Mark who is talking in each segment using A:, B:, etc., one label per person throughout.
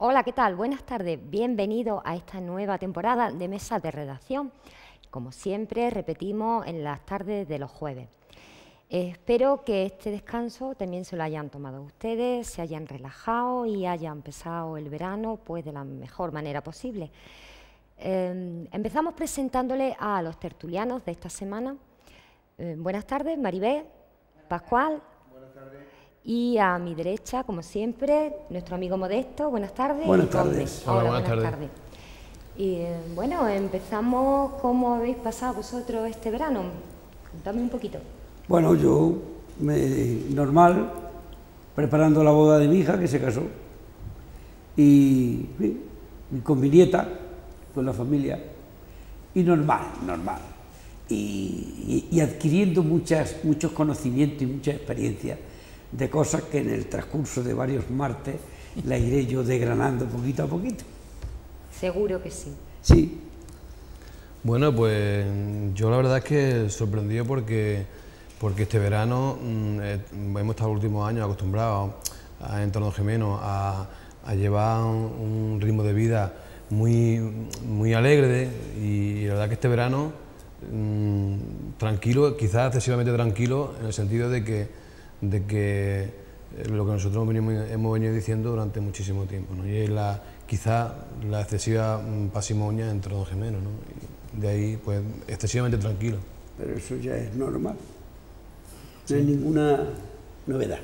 A: Hola, ¿qué tal? Buenas tardes. Bienvenido a esta nueva temporada de Mesas de Redacción. Como siempre, repetimos en las tardes de los jueves. Espero que este descanso también se lo hayan tomado ustedes, se hayan relajado y hayan empezado el verano pues de la mejor manera posible. Empezamos presentándole a los tertulianos de esta semana. Buenas tardes, Maribel, Pascual.
B: Buenas tardes.
A: Y a mi derecha, como siempre, nuestro amigo Modesto. Buenas tardes.
C: Buenas tardes.
A: Hola, buenas tardes. Y bueno, empezamos. ¿Cómo habéis pasado vosotros este verano? Contadme un poquito.
C: Bueno, yo, normal, preparando la boda de mi hija, que se casó, y con mi nieta, con la familia, y normal. Y adquiriendo muchos conocimientos y mucha experiencia de cosas que en el transcurso de varios martes la iré yo desgranando poquito a poquito.
A: Seguro que sí.
C: Sí.
B: Bueno, pues yo la verdad es que sorprendido porque este verano hemos estado los últimos años acostumbrados en Torredonjimeno a llevar un ritmo de vida muy alegre y la verdad que este verano tranquilo, quizás excesivamente tranquilo, en el sentido de que lo que nosotros hemos venido diciendo durante muchísimo tiempo, ¿no? Y es quizá la excesiva parsimonia en Torredonjimeno, ¿no? Y de ahí, pues, excesivamente tranquilo.
C: Pero eso ya es normal, no hay ninguna novedad.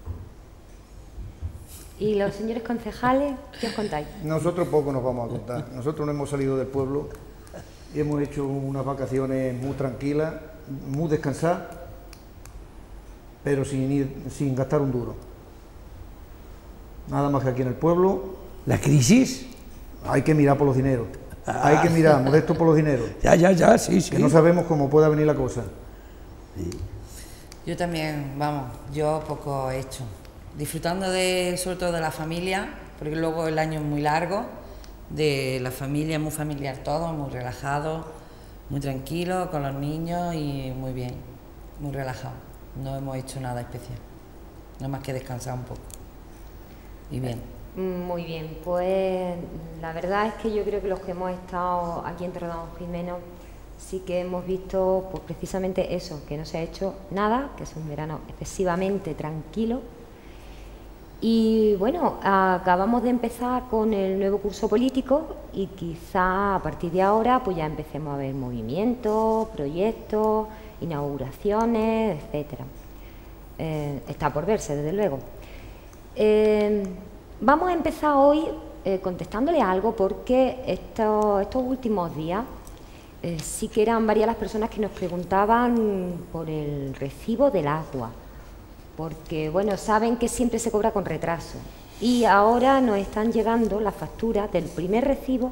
A: ¿Y los señores concejales, qué os contáis?
D: Nosotros poco nos vamos a contar. Nosotros no hemos salido del pueblo y hemos hecho unas vacaciones muy tranquilas, muy descansadas, pero sin gastar un duro. Nada más que aquí en el pueblo.
C: ¿La crisis?
D: Hay que mirar por los dineros. Hay que mirar, Modesto, por los dineros.
C: Ya, sí.
D: Que no sabemos cómo pueda venir la cosa.
C: Sí.
E: Yo también, vamos, yo poco he hecho. Disfrutando sobre todo de la familia, porque luego el año es muy largo, de la familia, muy familiar todo, muy relajado, muy tranquilo, con los niños y muy bien, muy relajado. No hemos hecho nada especial, nada más que descansar un poco. Y bien.
A: Muy bien, pues la verdad es que yo creo que los que hemos estado aquí en Torredonjimeno sí que hemos visto pues precisamente eso, que no se ha hecho nada, que es un verano excesivamente tranquilo. Y bueno, acabamos de empezar con el nuevo curso político y quizá a partir de ahora pues ya empecemos a ver movimientos, proyectos, inauguraciones, etcétera. Está por verse, desde luego. Vamos a empezar hoy contestándole algo porque estos últimos días sí que eran varias las personas que nos preguntaban por el recibo del agua, porque bueno, saben que siempre se cobra con retraso y ahora nos están llegando las facturas del primer recibo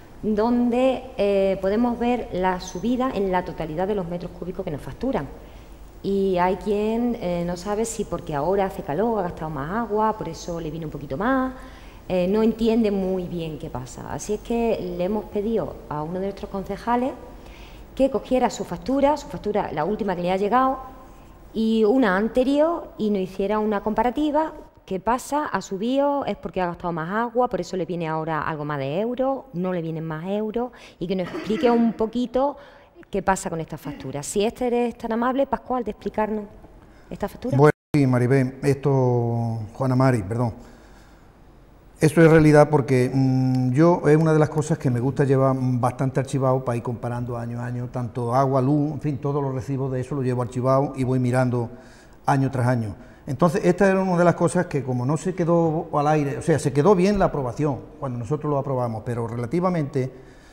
A: donde podemos ver la subida en la totalidad de los metros cúbicos que nos facturan. Y hay quien no sabe si porque ahora hace calor, ha gastado más agua, por eso le viene un poquito más, no entiende muy bien qué pasa. Así es que le hemos pedido a uno de nuestros concejales que cogiera su factura, la última que le ha llegado, y una anterior, y nos hiciera una comparativa. ¿Qué pasa? ¿Ha subido? ¿Es porque ha gastado más agua? ¿Por eso le viene ahora algo más de euros? ¿No le vienen más euros? Y que nos explique un poquito qué pasa con esta factura. Si eres tan amable, Pascual, de explicarnos esta factura.
D: Bueno, sí, Maribel, Juana Mari, perdón. Esto es realidad porque yo es una de las cosas que me gusta llevar bastante archivado para ir comparando año a año, tanto agua, luz, en fin, todos los recibos de eso los llevo archivado y voy mirando año tras año. Entonces, esta era una de las cosas que como no se quedó al aire, o sea, se quedó bien la aprobación cuando nosotros lo aprobamos, pero relativamente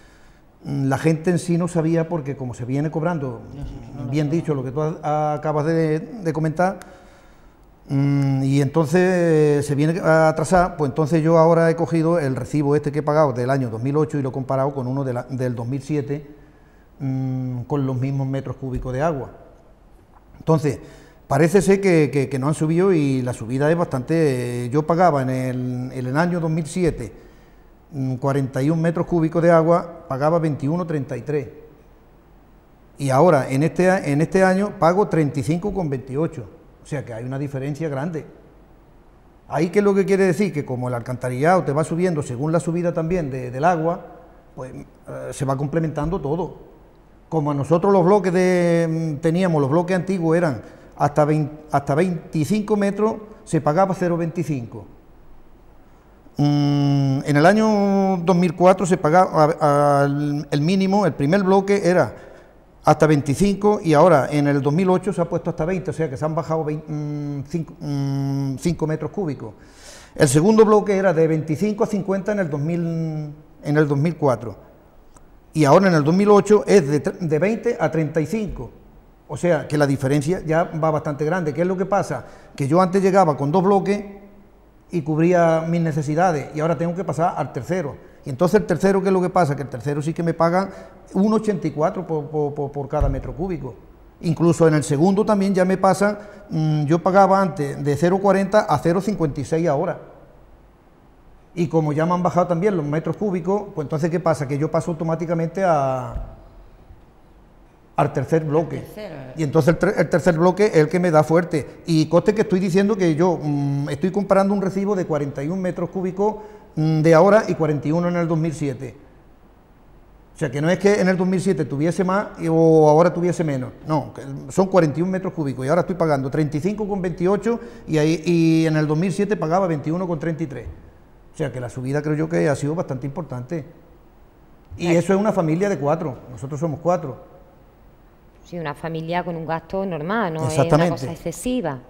D: la gente en sí no sabía porque como se viene cobrando, bien dicho lo que tú acabas de comentar, y entonces se viene a atrasar, pues entonces yo ahora he cogido el recibo este que he pagado del año 2008 y lo he comparado con uno del 2007 con los mismos metros cúbicos de agua. Entonces, parece ser que no han subido y la subida es bastante. Yo pagaba en el año 2007 41 metros cúbicos de agua, pagaba 21,33. Y ahora, en este año, pago 35,28. O sea que hay una diferencia grande. Ahí, ¿qué es lo que quiere decir? Que como el alcantarillado te va subiendo según la subida también del agua, pues se va complementando todo. Como nosotros los bloques teníamos, los bloques antiguos eran hasta 25 metros, se pagaba 0,25. En el año 2004 se pagaba el mínimo, el primer bloque era hasta 25 y ahora en el 2008 se ha puesto hasta 20, o sea que se han bajado 5 metros cúbicos. El segundo bloque era de 25 a 50 en el 2004 y ahora en el 2008 es de 20 a 35, o sea que la diferencia ya va bastante grande. ¿Qué es lo que pasa? Que yo antes llegaba con 2 bloques y cubría mis necesidades y ahora tengo que pasar al tercero. Y entonces el tercero, ¿qué es lo que pasa? Que el tercero sí que me pagan 1,84 por cada metro cúbico. Incluso en el segundo también ya me pasan, yo pagaba antes de 0,40 a 0,56 ahora. Y como ya me han bajado también los metros cúbicos, pues entonces ¿qué pasa? Que yo paso automáticamente al tercer bloque. Y entonces el tercer bloque es el que me da fuerte. Y coste que estoy diciendo que yo estoy comprando un recibo de 41 metros cúbicos de ahora y 41 en el 2007. O sea, que no es que en el 2007 tuviese más o ahora tuviese menos. No, son 41 metros cúbicos y ahora estoy pagando 35,28 y en el 2007 pagaba 21,33. O sea, que la subida creo yo que ha sido bastante importante. Y eso es una familia de 4. Nosotros somos 4.
A: Sí, una familia con un gasto normal, no es
D: Exactamente.
A: una cosa excesiva.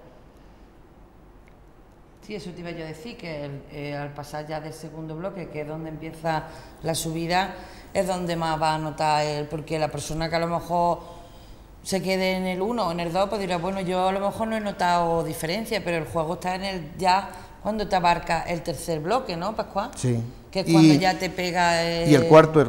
E: Sí, eso te iba yo a decir, que al pasar ya del segundo bloque, que es donde empieza la subida, es donde más va a notar porque la persona que a lo mejor se quede en el 1 o en el 2, pues dirá, bueno, yo a lo mejor no he notado diferencia, pero el juego está en el ya cuando te abarca el tercer bloque, ¿no, Pascual?
D: Sí.
E: Que es cuando ya te pega
D: y el cuarto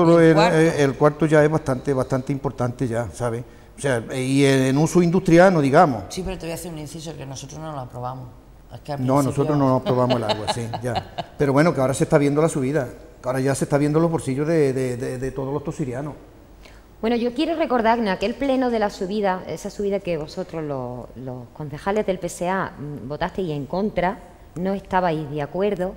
D: ya es bastante importante ya, ¿sabes? O sea, y en uso industrial no digamos.
E: Sí, pero te voy a hacer un inciso, que nosotros no lo aprobamos. Es que
D: no, nosotros no aprobamos el agua, sí, ya. Pero bueno, que ahora se está viendo la subida, que ahora ya se está viendo los bolsillos de todos los tosirianos.
A: Bueno, yo quiero recordar que en aquel pleno de la subida, esa subida que vosotros, los concejales del PSA, votasteis en contra, no estabais de acuerdo.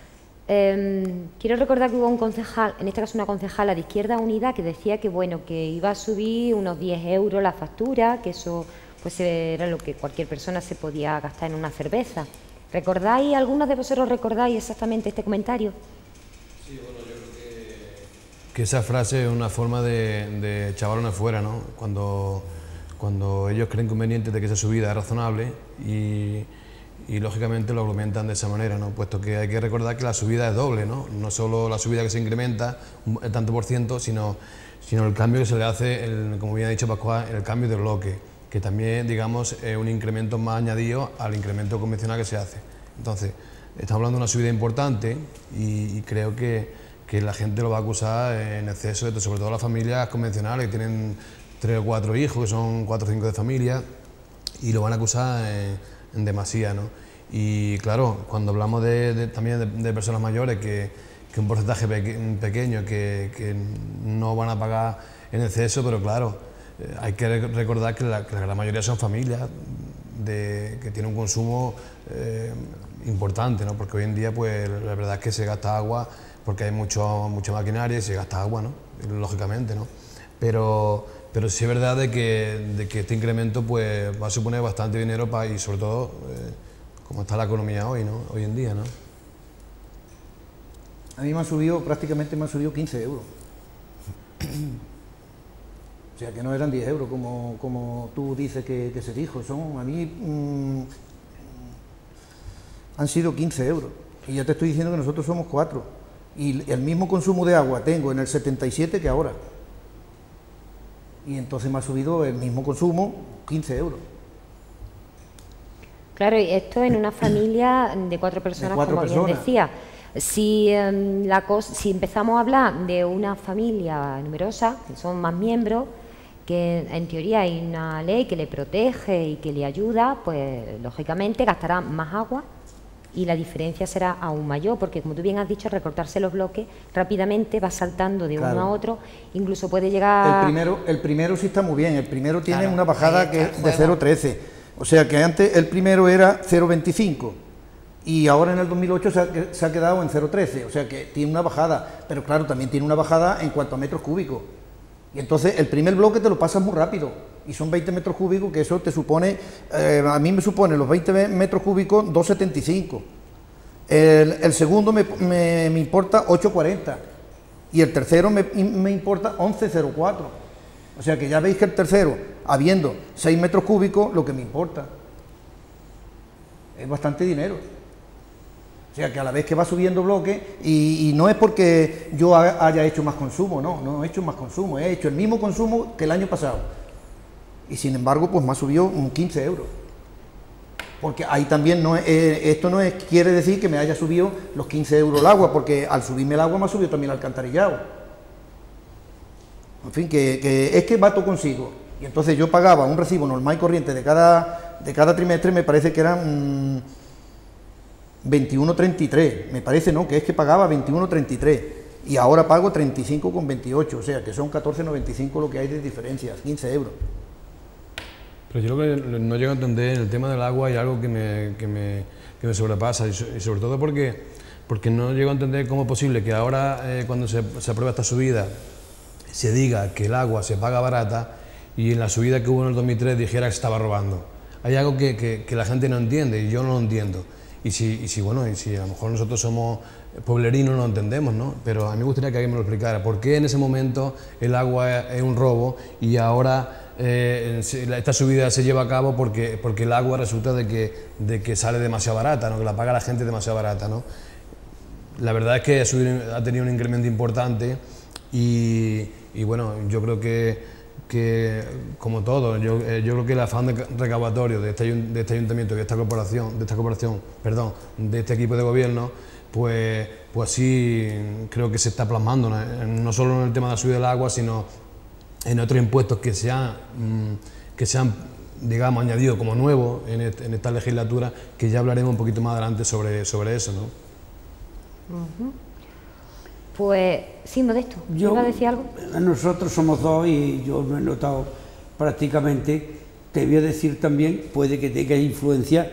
A: Quiero recordar que hubo un concejal, en este caso una concejala de Izquierda Unida, que decía que bueno, que iba a subir unos 10 euros la factura, que eso pues era lo que cualquier persona se podía gastar en una cerveza. ¿Recordáis, algunos de vosotros recordáis exactamente este comentario?
B: Sí, bueno, yo creo que esa frase es una forma de echar balones fuera, ¿no? Cuando ellos creen conveniente de que esa subida es razonable y lógicamente lo argumentan de esa manera, ¿no? Puesto que hay que recordar que la subida es doble, ¿no? No solo la subida que se incrementa el tanto por ciento, sino el cambio que se le hace, como bien ha dicho Pascual, el cambio de bloque, que también, digamos, es un incremento más añadido al incremento convencional que se hace. Entonces, estamos hablando de una subida importante y creo que la gente lo va a acusar en exceso, sobre todo las familias convencionales que tienen 3 o 4 hijos, que son 4 o 5 de familia, y lo van a acusar en demasía, ¿no? Y claro, cuando hablamos también de personas mayores, que un porcentaje pequeño que no van a pagar en exceso, pero claro, hay que recordar que la gran mayoría son familias que tienen un consumo importante, ¿no? Porque hoy en día pues la verdad es que se gasta agua porque hay mucha maquinaria y se gasta agua, ¿no? Lógicamente, ¿no? Pero sí es verdad de que este incremento pues va a suponer bastante dinero y sobre todo como está la economía hoy, ¿no? Hoy en día, ¿no?
D: A mí prácticamente me han subido 15 euros. O sea, que no eran 10 euros como tú dices que se dijo. A mí han sido 15 euros. Y ya te estoy diciendo que nosotros somos 4. Y el mismo consumo de agua tengo en el 77 que ahora. Y entonces me ha subido el mismo consumo 15 euros.
A: Claro, y esto en una familia de 4 personas, como bien decía. Si empezamos a hablar de una familia numerosa, que son más miembros, que en teoría hay una ley que le protege y que le ayuda, pues lógicamente gastará más agua y la diferencia será aún mayor, porque como tú bien has dicho, recortarse los bloques rápidamente va saltando de uno a otro, incluso puede llegar...
D: El primero sí está muy bien, el primero tiene una bajada que es de 0,13, o sea que antes el primero era 0,25 y ahora en el 2008 se ha quedado en 0,13, o sea que tiene una bajada, pero claro, también tiene una bajada en cuanto a metros cúbicos. Y entonces el primer bloque te lo pasas muy rápido, y son 20 metros cúbicos, que eso te supone, a mí me supone los 20 metros cúbicos 2,75. El segundo me importa 8,40, y el tercero me importa 11,04. O sea que ya veis que el tercero, habiendo 6 metros cúbicos, lo que me importa es bastante dinero. O sea que a la vez que va subiendo bloque, y no es porque yo haya hecho más consumo, no he hecho más consumo, he hecho el mismo consumo que el año pasado. Y sin embargo, pues me ha subido un 15 euros. Porque ahí también esto no quiere decir que me haya subido los 15 euros el agua, porque al subirme el agua me ha subido también el alcantarillado. En fin, que es que va todo consigo. Y entonces yo pagaba un recibo normal y corriente de cada trimestre, me parece que eran 21,33, me parece, no, que es que pagaba 21,33 y ahora pago 35,28, o sea que son 14,95 lo que hay de diferencia, 15 euros.
B: Pero yo lo que no llego a entender en el tema del agua hay algo que me sobrepasa, y sobre todo porque no llego a entender cómo es posible que ahora cuando se aprueba esta subida se diga que el agua se paga barata y en la subida que hubo en el 2003 dijera que se estaba robando. Hay algo que la gente no entiende y yo no lo entiendo. Y si a lo mejor nosotros somos pueblerinos no lo entendemos, ¿no? Pero a mí me gustaría que alguien me lo explicara. ¿Por qué en ese momento el agua es un robo y ahora esta subida se lleva a cabo porque el agua resulta de que sale demasiado barata, ¿no? Que la paga la gente demasiado barata, ¿no? La verdad es que ha tenido un incremento importante y bueno, yo creo que como todo, yo creo que el afán recaudatorio de este ayuntamiento, de esta corporación, de este equipo de gobierno, pues sí creo que se está plasmando, no solo en el tema de la subida del agua, sino en otros impuestos que se han digamos, añadido como nuevos en esta legislatura, que ya hablaremos un poquito más adelante sobre eso, ¿no?
A: Pues sí, Modesto, ¿iba a decir algo?
C: Nosotros somos dos y yo lo he notado prácticamente. Te voy a decir también, puede que tenga influencia,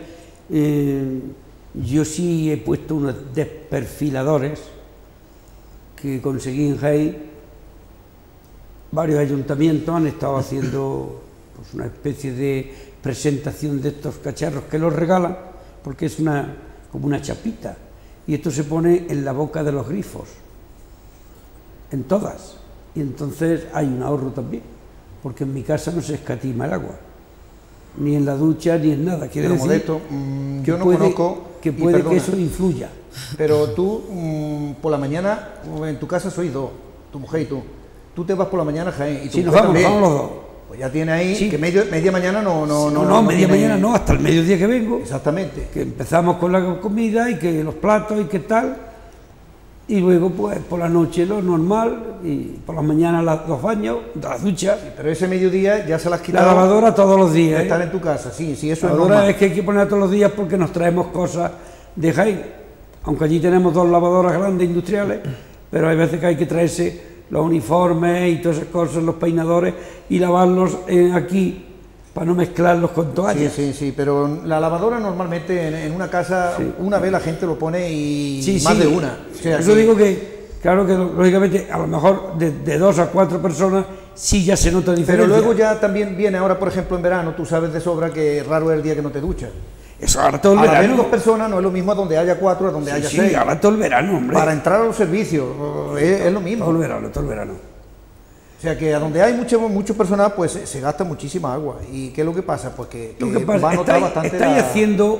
C: yo sí he puesto unos desperfiladores que conseguí en Jaén. Varios ayuntamientos han estado haciendo pues, una especie de presentación de estos cacharros que los regalan, porque es como una chapita, y esto se pone en la boca de los grifos, en todas, y entonces hay un ahorro también, porque en mi casa no se escatima el agua, ni en la ducha, ni en nada. Quiero decir,
D: Modesto, yo no conozco...
C: Que puede que eso influya.
D: Pero tú, por la mañana, en tu casa sois dos, tu mujer y tú te vas por la mañana a Jaén, y tu
C: nos
D: mujer
C: vamos
D: también.
C: los dos.
D: Pues ya tiene ahí,
C: Sí.
D: que media mañana
C: media mañana no, hasta el mediodía que vengo.
D: Exactamente.
C: Que empezamos con la comida y que los platos y qué tal, y luego pues por la noche lo normal, y por la mañana los baños, las duchas,
D: Pero ese mediodía ya se las has quitado.
C: la lavadora todos los
D: de
C: días.
D: estar en tu casa, sí, eso
C: La
D: es
C: lavadora
D: normal.
C: es que hay que ponerla todos los días porque nos traemos cosas de Jaén, aunque allí tenemos dos lavadoras grandes industriales, pero hay veces que hay que traerse los uniformes y todas esas cosas, los peinadores, y lavarlos aquí para no mezclarlos con toallas.
D: Sí, pero la lavadora normalmente en una casa, una vez la gente lo pone y más de una. O sea,
C: Eso digo que, claro que lógicamente, a lo mejor de 2 a 4 personas sí ya se nota diferencia.
D: Pero luego ya también viene ahora, por ejemplo, en verano, tú sabes de sobra que raro es el día que no te duchas.
C: Eso ahora todo el
D: A la vez
C: verano.
D: 2 personas no es lo mismo a donde haya 4, a donde haya 6.
C: Sí, ahora todo el verano, hombre.
D: Para entrar a los servicios es lo mismo.
C: Todo el verano.
D: O sea que a donde hay mucho personal, pues se gasta muchísima agua. ¿Y qué es lo que pasa? Pues que
C: Lo que pasa,
D: va a notar bastante
C: estáis haciendo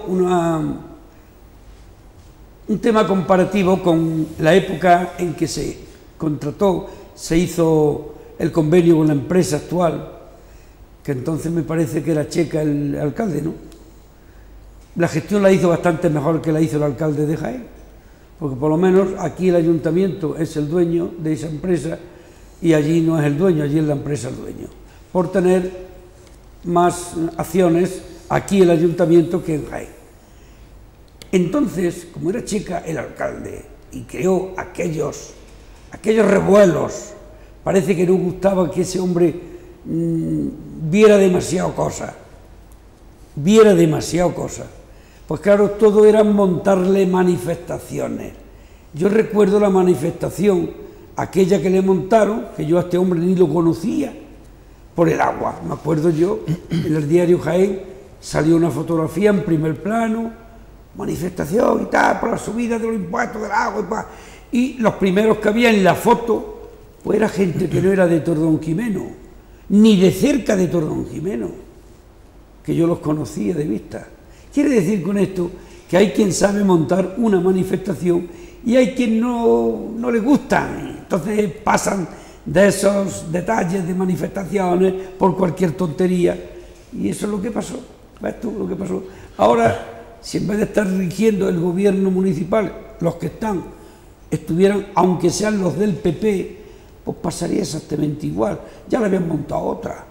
C: un tema comparativo con la época en que se contrató, se hizo el convenio con la empresa actual, que entonces me parece que era Checa el alcalde, ¿no? La gestión la hizo bastante mejor que la hizo el alcalde de Jaén, porque por lo menos aquí el ayuntamiento es el dueño de esa empresa y allí no es el dueño, allí es la empresa el dueño, por tener más acciones aquí el ayuntamiento que en Jaén. Entonces, como era Checa el alcalde y creó aquellos revuelos, parece que no gustaba que ese hombre viera demasiado cosa, Pues claro, todo era montarle manifestaciones. Yo recuerdo la manifestación, aquella que le montaron, que yo a este hombre ni lo conocía, por el agua. Me acuerdo yo, en el diario Jaén salió una fotografía en primer plano, manifestación y tal, por la subida de los impuestos del agua y los primeros que había en la foto, pues era gente que no era de Tordón-Jimeno, ni de cerca de Tordón-Jimeno, que yo los conocía de vista. Quiere decir con esto que hay quien sabe montar una manifestación y hay quien no le gustan, entonces pasan de esos detalles de manifestaciones por cualquier tontería, y eso es lo que pasó. ¿Ves tú lo que pasó? Ahora, si en vez de estar rigiendo el gobierno municipal, los que estuvieran, aunque sean los del PP, pues pasaría exactamente igual. Ya le habían montado otra.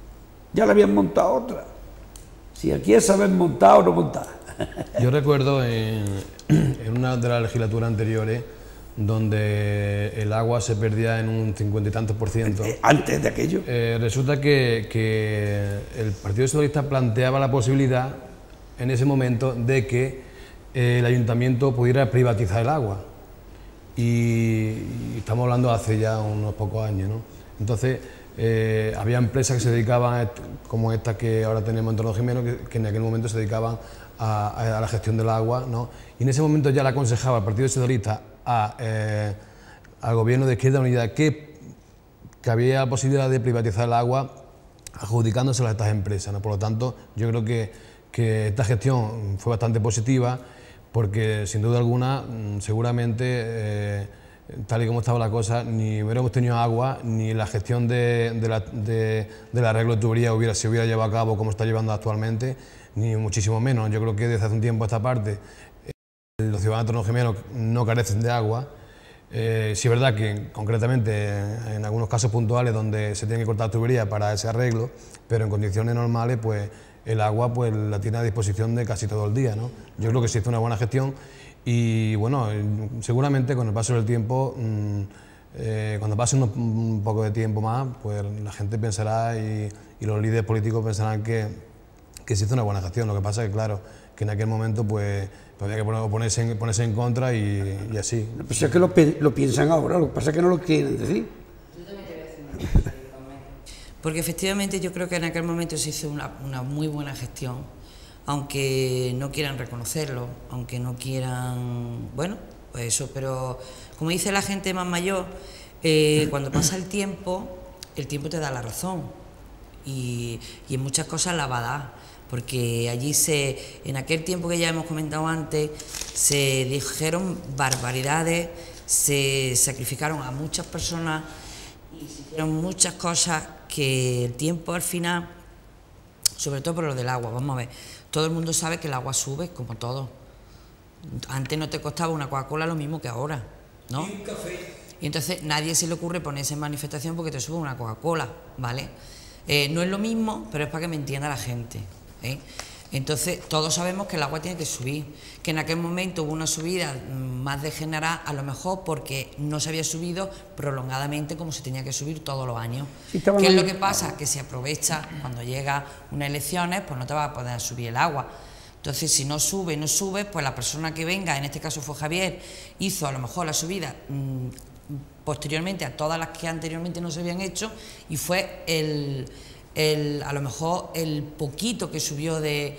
C: Si aquí es saber montar o no montar.
B: Yo recuerdo en una de las legislaturas anteriores donde el agua se perdía en un 50 y tantos %.
C: Antes de aquello.
B: Resulta que el Partido Socialista planteaba la posibilidad en ese momento de que el ayuntamiento pudiera privatizar el agua. Y estamos hablando hace ya unos pocos años, ¿no? Entonces, había empresas que se dedicaban, como esta que ahora tenemos en Tordón-Jimeno, que en aquel momento se dedicaban a la gestión del agua, ¿no? Y en ese momento ya le aconsejaba al Partido Socialista al gobierno de Izquierda Unida que había la posibilidad de privatizar el agua adjudicándosela a estas empresas, ¿no? Por lo tanto, yo creo que esta gestión fue bastante positiva porque, sin duda alguna, seguramente, tal y como estaba la cosa, ni hubiéramos tenido agua, ni la gestión del arreglo de tubería se hubiera llevado a cabo como está llevando actualmente, ni muchísimo menos. Yo creo que desde hace un tiempo a esta parte los ciudadanos de Tordón-Jimeno no carecen de agua. Sí es verdad que concretamente en algunos casos puntuales donde se tiene que cortar tubería para ese arreglo, pero en condiciones normales pues el agua pues la tiene a disposición de casi todo el día, ¿no? Yo creo que se hizo una buena gestión y bueno, seguramente con el paso del tiempo, cuando pase un poco de tiempo más, pues la gente pensará y los líderes políticos pensarán que se hizo una buena gestión. Lo que pasa es que claro, que en aquel momento pues había que ponerse en contra y así.
C: Pues es que lo piensan ahora, lo que pasa es que no lo quieren decir.
E: Porque efectivamente yo creo que en aquel momento se hizo una muy buena gestión, aunque no quieran reconocerlo, aunque no quieran, bueno, pues eso, pero como dice la gente más mayor, cuando pasa el tiempo te da la razón y en muchas cosas la va a dar. Porque allí en aquel tiempo que ya hemos comentado antes, se dijeron barbaridades, se sacrificaron a muchas personas y se hicieron muchas cosas que el tiempo al final, sobre todo por lo del agua, vamos a ver, todo el mundo sabe que el agua sube, como todo. Antes no te costaba una Coca-Cola lo mismo que ahora, ¿no?
C: Y un café.
E: Y entonces nadie se le ocurre ponerse en manifestación porque te sube una Coca-Cola, ¿vale? No es lo mismo, pero es para que me entienda la gente. Entonces todos sabemos que el agua tiene que subir, que en aquel momento hubo una subida más degenerada, a lo mejor porque no se había subido prolongadamente como se tenía que subir todos los años. ¿Qué es lo que pasa? Que se aprovecha cuando llega unas elecciones, pues no te va a poder subir el agua. Entonces si no sube, pues la persona que venga, en este caso fue Javier, hizo a lo mejor la subida posteriormente a todas las que anteriormente no se habían hecho y fue a lo mejor el poquito que subió de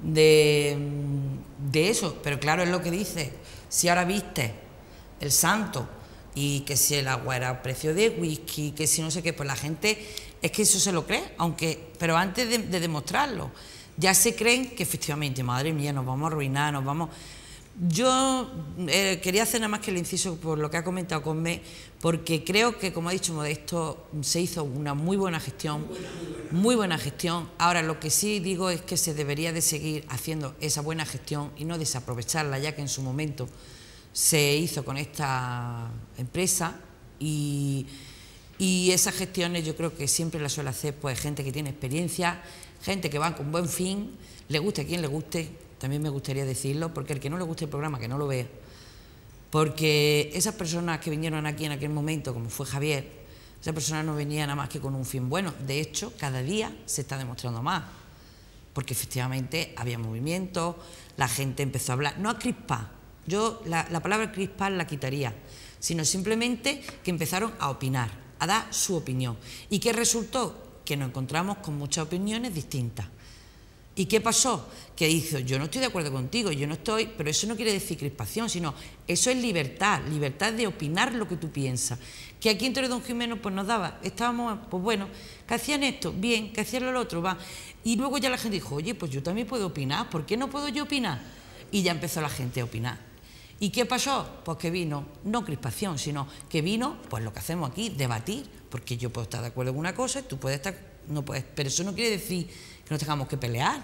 E: eso, pero claro, es lo que dice, si ahora viste el santo y que si el agua era a precio de whisky, que si no sé qué, pues la gente es que eso se lo cree, pero antes de demostrarlo, ya se creen que efectivamente, madre mía, nos vamos a arruinar, Yo quería hacer nada más que el inciso por lo que ha comentado Cosme, porque creo que, como ha dicho Modesto, se hizo una muy buena gestión, muy buena gestión. Ahora, lo que sí digo es que se debería de seguir haciendo esa buena gestión y no desaprovecharla, ya que en su momento se hizo con esta empresa y esas gestiones yo creo que siempre las suele hacer pues gente que tiene experiencia, gente que va con buen fin, le guste a quien le guste. También me gustaría decirlo, porque el que no le guste el programa, que no lo vea. Porque esas personas que vinieron aquí en aquel momento, como fue Javier, esas personas no venían nada más que con un fin bueno. De hecho, cada día se está demostrando más. porque efectivamente había movimiento, la gente empezó a hablar, no a crispar, yo la palabra crispar la quitaría, sino simplemente que empezaron a opinar, a dar su opinión. ¿Y qué resultó? Que nos encontramos con muchas opiniones distintas. ¿Y qué pasó? Que dijo, yo no estoy de acuerdo contigo, yo no estoy, pero eso no quiere decir crispación, sino eso es libertad, libertad de opinar lo que tú piensas. Que aquí en Torre Don Jimeno pues nos daba, estábamos, pues bueno, que hacían esto, bien, que hacían lo otro, va. Y luego ya la gente dijo, oye, pues yo también puedo opinar, ¿por qué no puedo yo opinar? Y ya empezó la gente a opinar. ¿Y qué pasó? Pues que vino, no crispación, sino que vino, pues lo que hacemos aquí, debatir, porque yo puedo estar de acuerdo con una cosa, tú puedes estar, no puedes, pero eso no quiere decir que nos tengamos que pelear.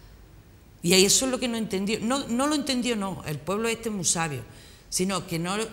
E: Y eso es lo que no entendió, no lo entendió, no, el pueblo este es muy sabio, sino que no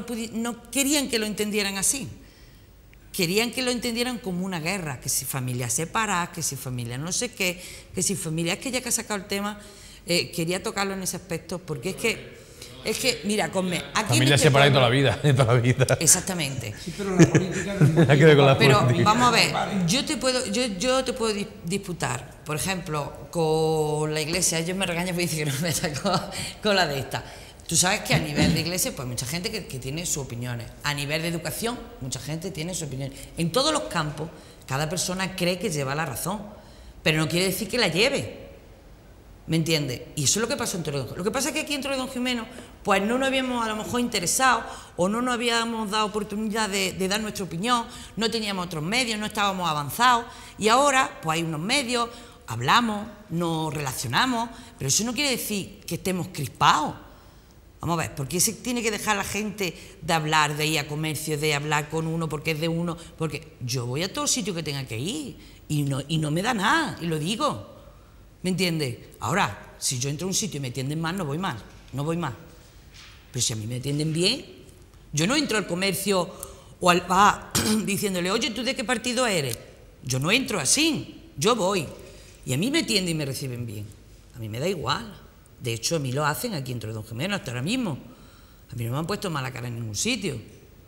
E: querían que lo entendieran así, querían que lo entendieran como una guerra, que si familia separada, que si familia no sé qué, que si familia, es que ya que ha sacado el tema, quería tocarlo en ese aspecto, porque es que, mira, aquí
B: familia separada toda la vida, de toda la vida.
E: Exactamente.
C: Sí, pero la política
E: Pero vamos a ver, yo te puedo disputar, por ejemplo, con la iglesia, ellos me regañan porque dicen que no me meto con la de esta. Tú sabes que a nivel de iglesia, pues mucha gente que tiene sus opiniones. A nivel de educación, mucha gente tiene sus opiniones. En todos los campos, cada persona cree que lleva la razón, pero no quiere decir que la lleve. ¿Me entiendes? Y eso es lo que pasó en Torre Don Jimeno. Lo que pasa es que aquí en Torre Don Jimeno, pues no nos habíamos a lo mejor interesado o no nos habíamos dado oportunidad de dar nuestra opinión, no teníamos otros medios, no estábamos avanzados y ahora pues hay unos medios, hablamos, nos relacionamos, pero eso no quiere decir que estemos crispados. Vamos a ver, ¿por qué se tiene que dejar a la gente de hablar, de ir a comercio, de hablar con uno porque es de uno? Porque yo voy a todo sitio que tenga que ir y no me da nada, y lo digo. ¿Me entiendes? Ahora, si yo entro a un sitio y me atienden mal, no voy mal, no voy mal. Pero si a mí me atienden bien, yo no entro al comercio o al bar diciéndole, oye, ¿tú de qué partido eres? Yo no entro así, yo voy. Y a mí me atienden y me reciben bien. A mí me da igual. De hecho, a mí lo hacen aquí en Torre Don Jimeno hasta ahora mismo. A mí no me han puesto mala cara en ningún sitio.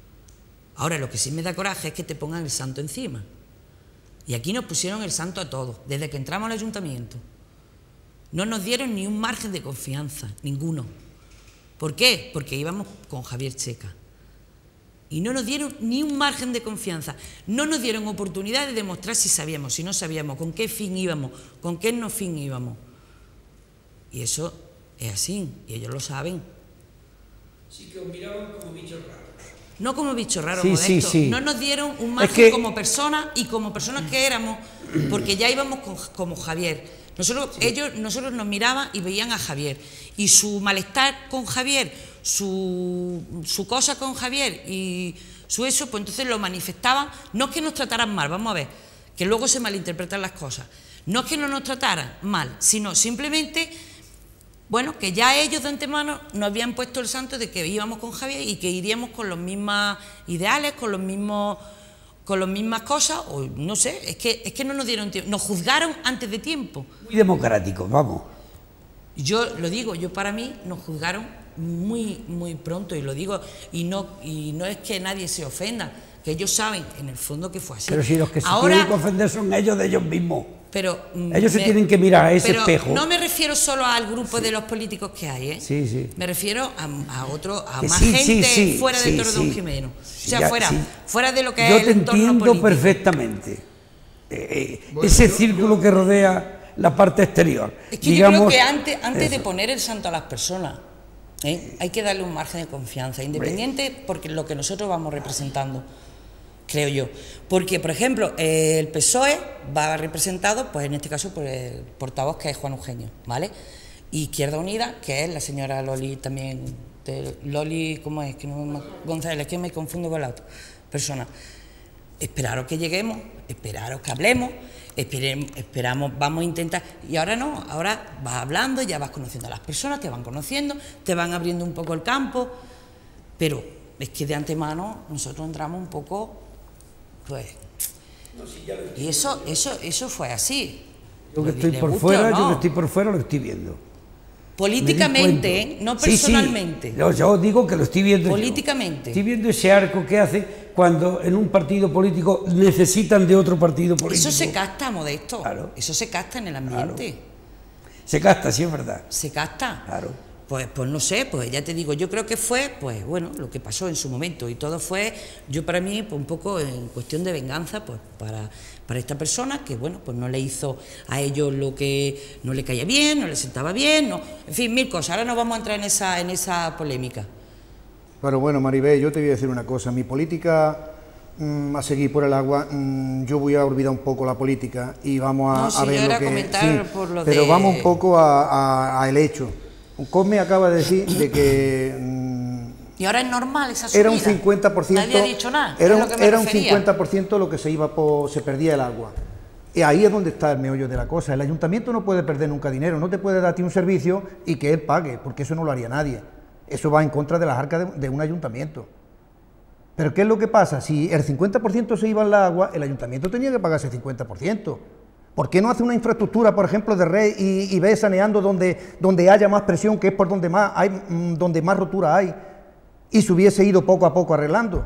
E: Ahora, lo que sí me da coraje es que te pongan el santo encima. Y aquí nos pusieron el santo a todos, desde que entramos al ayuntamiento. No nos dieron ni un margen de confianza, ninguno. ¿Por qué? Porque íbamos con Javier Checa. Y no nos dieron ni un margen de confianza. No nos dieron oportunidad de demostrar si sabíamos, si no sabíamos, con qué fin íbamos, con qué no fin íbamos. Y eso es así, y ellos lo saben.
C: Sí, que os miraban como bichos raros.
E: No como bichos raros,
C: sí,
E: Modesto.
C: Sí, sí.
E: No nos dieron un margen como personas y como personas que éramos, porque ya íbamos como Javier. Nosotros nos miraban y veían a Javier. Y su malestar con Javier, su cosa con Javier y su eso, pues entonces lo manifestaban. No es que nos trataran mal, vamos a ver, que luego se malinterpretan las cosas. No es que no nos trataran mal, sino simplemente, bueno, que ya ellos de antemano nos habían puesto el santo de que íbamos con Javier y que iríamos con los mismos ideales, con las mismas cosas, o no sé, es que no nos dieron tiempo, nos juzgaron antes de tiempo.
C: Muy democráticos, vamos.
E: Yo lo digo, para mí nos juzgaron muy, muy pronto, y lo digo, y no es que nadie se ofenda, que ellos saben en el fondo que fue así.
C: Pero si los que se tienen que ofender son ellos de ellos mismos.
E: Pero
C: ellos se tienen que mirar a ese espejo.
E: No me refiero solo al grupo de los políticos que hay, ¿eh?
C: Sí, sí.
E: Me refiero a más gente fuera de Torre Don Jimeno. O sea, fuera de lo que es el entorno político.
C: Yo te entiendo perfectamente. Ese círculo que rodea la parte exterior.
E: Es que yo creo que antes de poner el santo a las personas, hay que darle un margen de confianza, independiente porque lo que nosotros vamos representando. Creo yo, porque por ejemplo el PSOE va representado, pues en este caso por el portavoz, que es Juan Eugenio, ¿vale? Y Izquierda Unida, que es la señora Loli también, Loli, ¿cómo es? Que no, González, que me confundo con la otra persona. Esperaros que lleguemos, esperaros que hablemos, esperamos, vamos a intentar, y ahora no, ahora vas hablando, ya vas conociendo a las personas, te van conociendo, te van abriendo un poco el campo, pero es que de antemano nosotros entramos un poco. Pues, y eso fue así.
C: Yo que estoy por fuera, lo estoy viendo.
E: Políticamente, no personalmente.
C: Sí. Yo digo que lo estoy viendo.
E: Políticamente.
C: Estoy viendo ese arco que hace cuando en un partido político necesitan de otro partido político.
E: Eso se capta, Modesto.
C: Claro.
E: Eso se capta en el ambiente.
C: Claro. Se gasta, sí, es verdad.
E: Se gasta.
C: Claro.
E: Pues no sé, pues ya te digo, yo creo que fue, pues bueno, lo que pasó en su momento, y todo fue, yo para mí, pues un poco en cuestión de venganza, pues para esta persona que, bueno, pues no le hizo a ellos lo que no le caía bien, no le sentaba bien, no, en fin, mil cosas. Ahora no vamos a entrar en esa polémica.
D: Pero bueno, Maribel, yo te voy a decir una cosa, mi política a seguir por el agua, yo voy a olvidar un poco la política y vamos a ver lo que...
E: Comentar por lo
D: pero
E: de...
D: vamos un poco a el hecho. Cosme acaba de decir de que...
E: y ahora es normal esa subida.
D: Era un 50%...
E: Nadie ha dicho nada.
D: Era un
E: refería.
D: 50% lo que se perdía el agua. Y ahí es donde está el meollo de la cosa. El ayuntamiento no puede perder nunca dinero, no te puede dar a ti un servicio y que él pague, porque eso no lo haría nadie. Eso va en contra de las arcas de un ayuntamiento. Pero ¿qué es lo que pasa? Si el 50% se iba al agua, el ayuntamiento tenía que pagar ese 50%. ¿Por qué no hace una infraestructura, por ejemplo, de red y ve saneando donde haya más presión, que es por donde más rotura hay, y se hubiese ido poco a poco arreglando?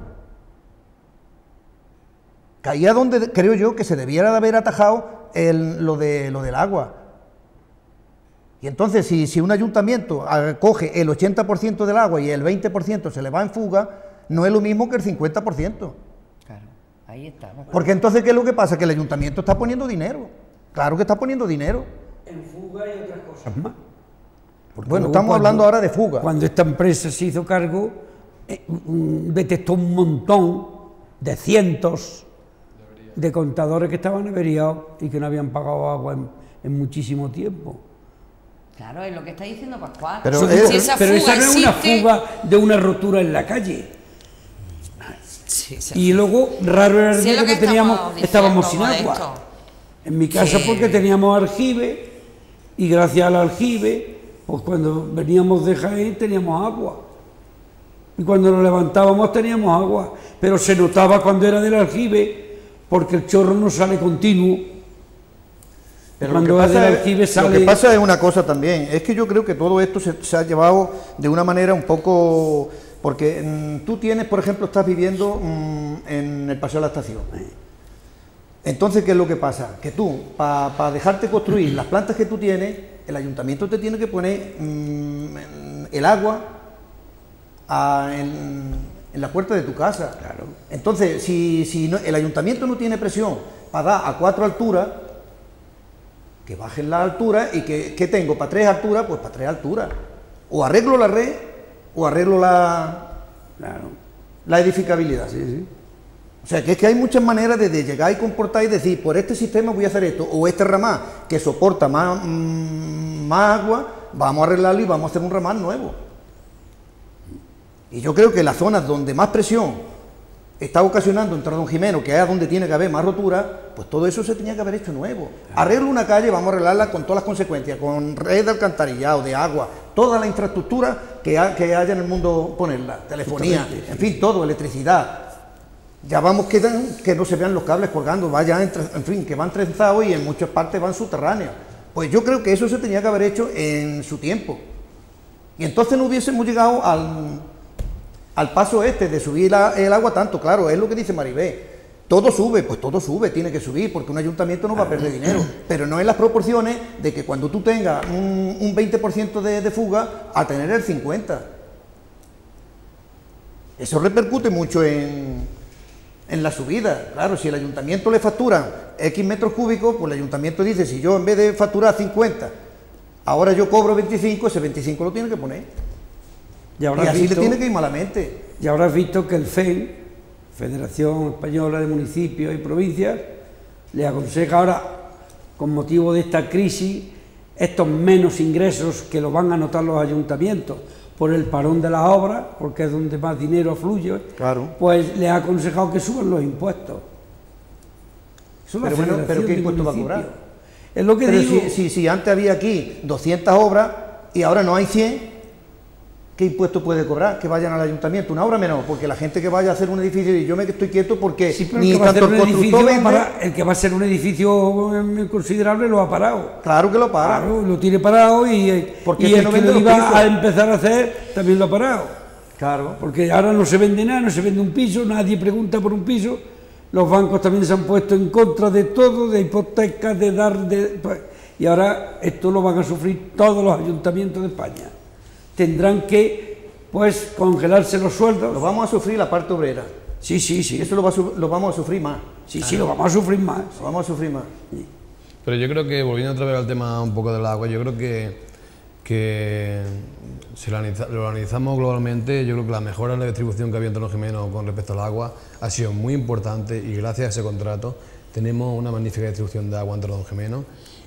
D: Caía donde creo yo que se debiera de haber atajado lo del agua. Y entonces, si un ayuntamiento coge el 80% del agua y el 20% se le va en fuga, no es lo mismo que el 50%.
E: Claro, ahí está.
D: Porque entonces, ¿qué es lo que pasa? Que el ayuntamiento está poniendo dinero. Claro que está poniendo dinero.
C: En fuga y otras cosas más. Porque
D: bueno, estamos hablando ahora de fuga.
C: Cuando esta empresa se hizo cargo, detectó un montón de cientos de contadores que estaban averiados y que no habían pagado agua en muchísimo tiempo.
E: Claro, es lo que está diciendo Pascual.
D: Pero
E: si esa
C: no es una
E: existe...
C: fuga de una rotura en la calle.
E: Sí,
C: y luego, raro era el
E: sí,
C: día que estábamos sin agua.
E: Modesto.
C: En mi casa porque teníamos aljibe, y gracias al aljibe, pues cuando veníamos de Jaén teníamos agua. Y cuando nos levantábamos teníamos agua, pero se notaba cuando era del aljibe, porque el chorro no sale continuo.
D: Pero
C: cuando es del aljibe sale...
D: Lo que pasa es una cosa también, es que yo creo que todo esto se ha llevado de una manera un poco... Porque tú tienes, por ejemplo, estás viviendo en el Paseo de la Estación. Entonces, ¿qué es lo que pasa? Que tú, para dejarte construir las plantas que tú tienes, el ayuntamiento te tiene que poner el agua en la puerta de tu casa.
C: Claro.
D: Entonces, si no, el ayuntamiento no tiene presión para dar a 4 alturas, que bajen la altura y que tengo para 3 alturas, pues para 3 alturas. O arreglo la red o arreglo la edificabilidad.
C: Sí, sí.
D: O sea, que es que hay muchas maneras de llegar y comportar y decir, por este sistema voy a hacer esto, o este ramal que soporta más agua, vamos a arreglarlo y vamos a hacer un ramal nuevo. Y yo creo que las zonas donde más presión está ocasionando entre Don Jimeno, que es donde tiene que haber más rotura, pues todo eso se tenía que haber hecho nuevo. Arreglo una calle, vamos a arreglarla con todas las consecuencias, con red de alcantarillado, de agua, toda la infraestructura que haya en el mundo ponerla, telefonía, en fin, todo, electricidad. Ya vamos que no se vean los cables colgando, en fin, que van trenzados y en muchas partes van subterráneos. Pues yo creo que eso se tenía que haber hecho en su tiempo. Y entonces no hubiésemos llegado al paso de subir el agua tanto. Claro, es lo que dice Maribel. Todo sube, pues todo sube, tiene que subir, porque un ayuntamiento no va a perder dinero. Pero no en las proporciones de que cuando tú tengas un 20% de fuga, a tener el 50%. Eso repercute mucho en la subida. Claro, si el ayuntamiento le factura X metros cúbicos, pues el ayuntamiento dice, si yo en vez de facturar 50, ahora yo cobro 25, ese 25 lo tiene que poner. Y así le tiene que ir malamente.
C: Y habrás visto que el FEM, Federación Española de Municipios y Provincias, le aconseja ahora, con motivo de esta crisis, estos menos ingresos que lo van a notar los ayuntamientos por el parón de las obras, porque es donde más dinero fluye,
D: claro,
C: pues le ha aconsejado que suban los impuestos.
D: Pero ¿qué impuesto va a cobrar?
C: Es lo que digo.
D: Si antes había aquí 200 obras y ahora no hay 100, ¿qué impuesto puede cobrar? Que vayan al ayuntamiento, una obra menos, porque la gente que vaya a hacer un edificio, y yo me estoy quieto porque
C: sí, pero
D: ni tanto el constructor
C: el que va a ser un edificio considerable lo ha parado.
D: Claro que lo para.
C: Claro, lo tiene parado y el que lo iba a empezar a hacer también lo ha parado.
D: Claro.
C: Porque ahora no se vende nada, no se vende un piso, nadie pregunta por un piso, los bancos también se han puesto en contra de todo, de hipotecas, Y ahora esto lo van a sufrir todos los ayuntamientos de España. Tendrán que, pues, congelarse los sueldos.
D: Lo vamos a sufrir la parte obrera.
C: Sí, sí, sí.
D: Eso lo vamos a sufrir más.
C: Sí, sí, lo vamos a sufrir más.
D: Lo vamos a sufrir más.
B: Pero yo creo que, volviendo otra vez al tema un poco del agua, yo creo que si lo analizamos globalmente, yo creo que la mejora en la distribución que había en Torrejimeno con respecto al agua ha sido muy importante, y gracias a ese contrato tenemos una magnífica distribución de agua en Torrejimeno.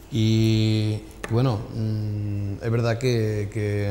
B: Y bueno, es verdad que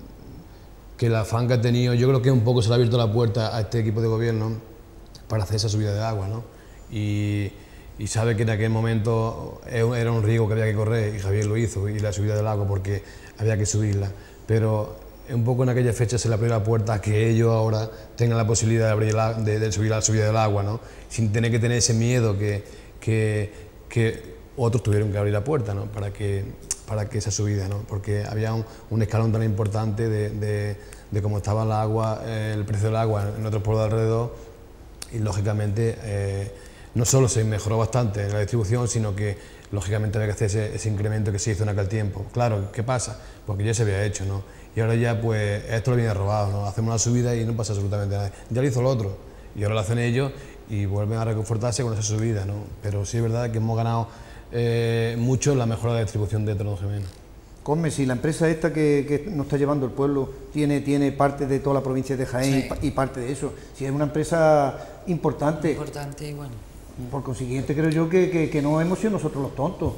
B: el afán que ha tenido, yo creo que un poco se le ha abierto la puerta a este equipo de gobierno para hacer esa subida de agua, ¿no? Y sabe que en aquel momento era un riesgo que había que correr, y Javier lo hizo, y la subida del agua, porque había que subirla. Pero un poco en aquella fecha se le abrió la puerta a que ellos ahora tengan la posibilidad de subir la subida del agua, ¿no? Sin tener que tener ese miedo que otros tuvieron que abrir la puerta, ¿no? para que esa subida, ¿no? Porque había un escalón tan importante de cómo estaba el agua, el precio del agua en otros pueblos de alrededor, y lógicamente no solo se mejoró bastante en la distribución, sino que lógicamente había que hacer ese incremento que se hizo en aquel tiempo. Claro, ¿qué pasa? Porque ya se había hecho, ¿no? Y ahora ya, pues, esto lo viene robado, ¿no? Hacemos una subida y no pasa absolutamente nada. Ya lo hizo el otro, y ahora lo hacen ellos y vuelven a reconfortarse con esa subida, ¿no? Pero sí es verdad que hemos ganado mucho en la mejora de la distribución de Torrejimeno.
D: Cosme, si la empresa esta que nos está llevando el pueblo tiene parte de toda la provincia de Jaén, sí, y parte de eso, si es una empresa importante.
E: Importante, y bueno.
D: Por consiguiente, creo yo que no hemos sido nosotros los tontos.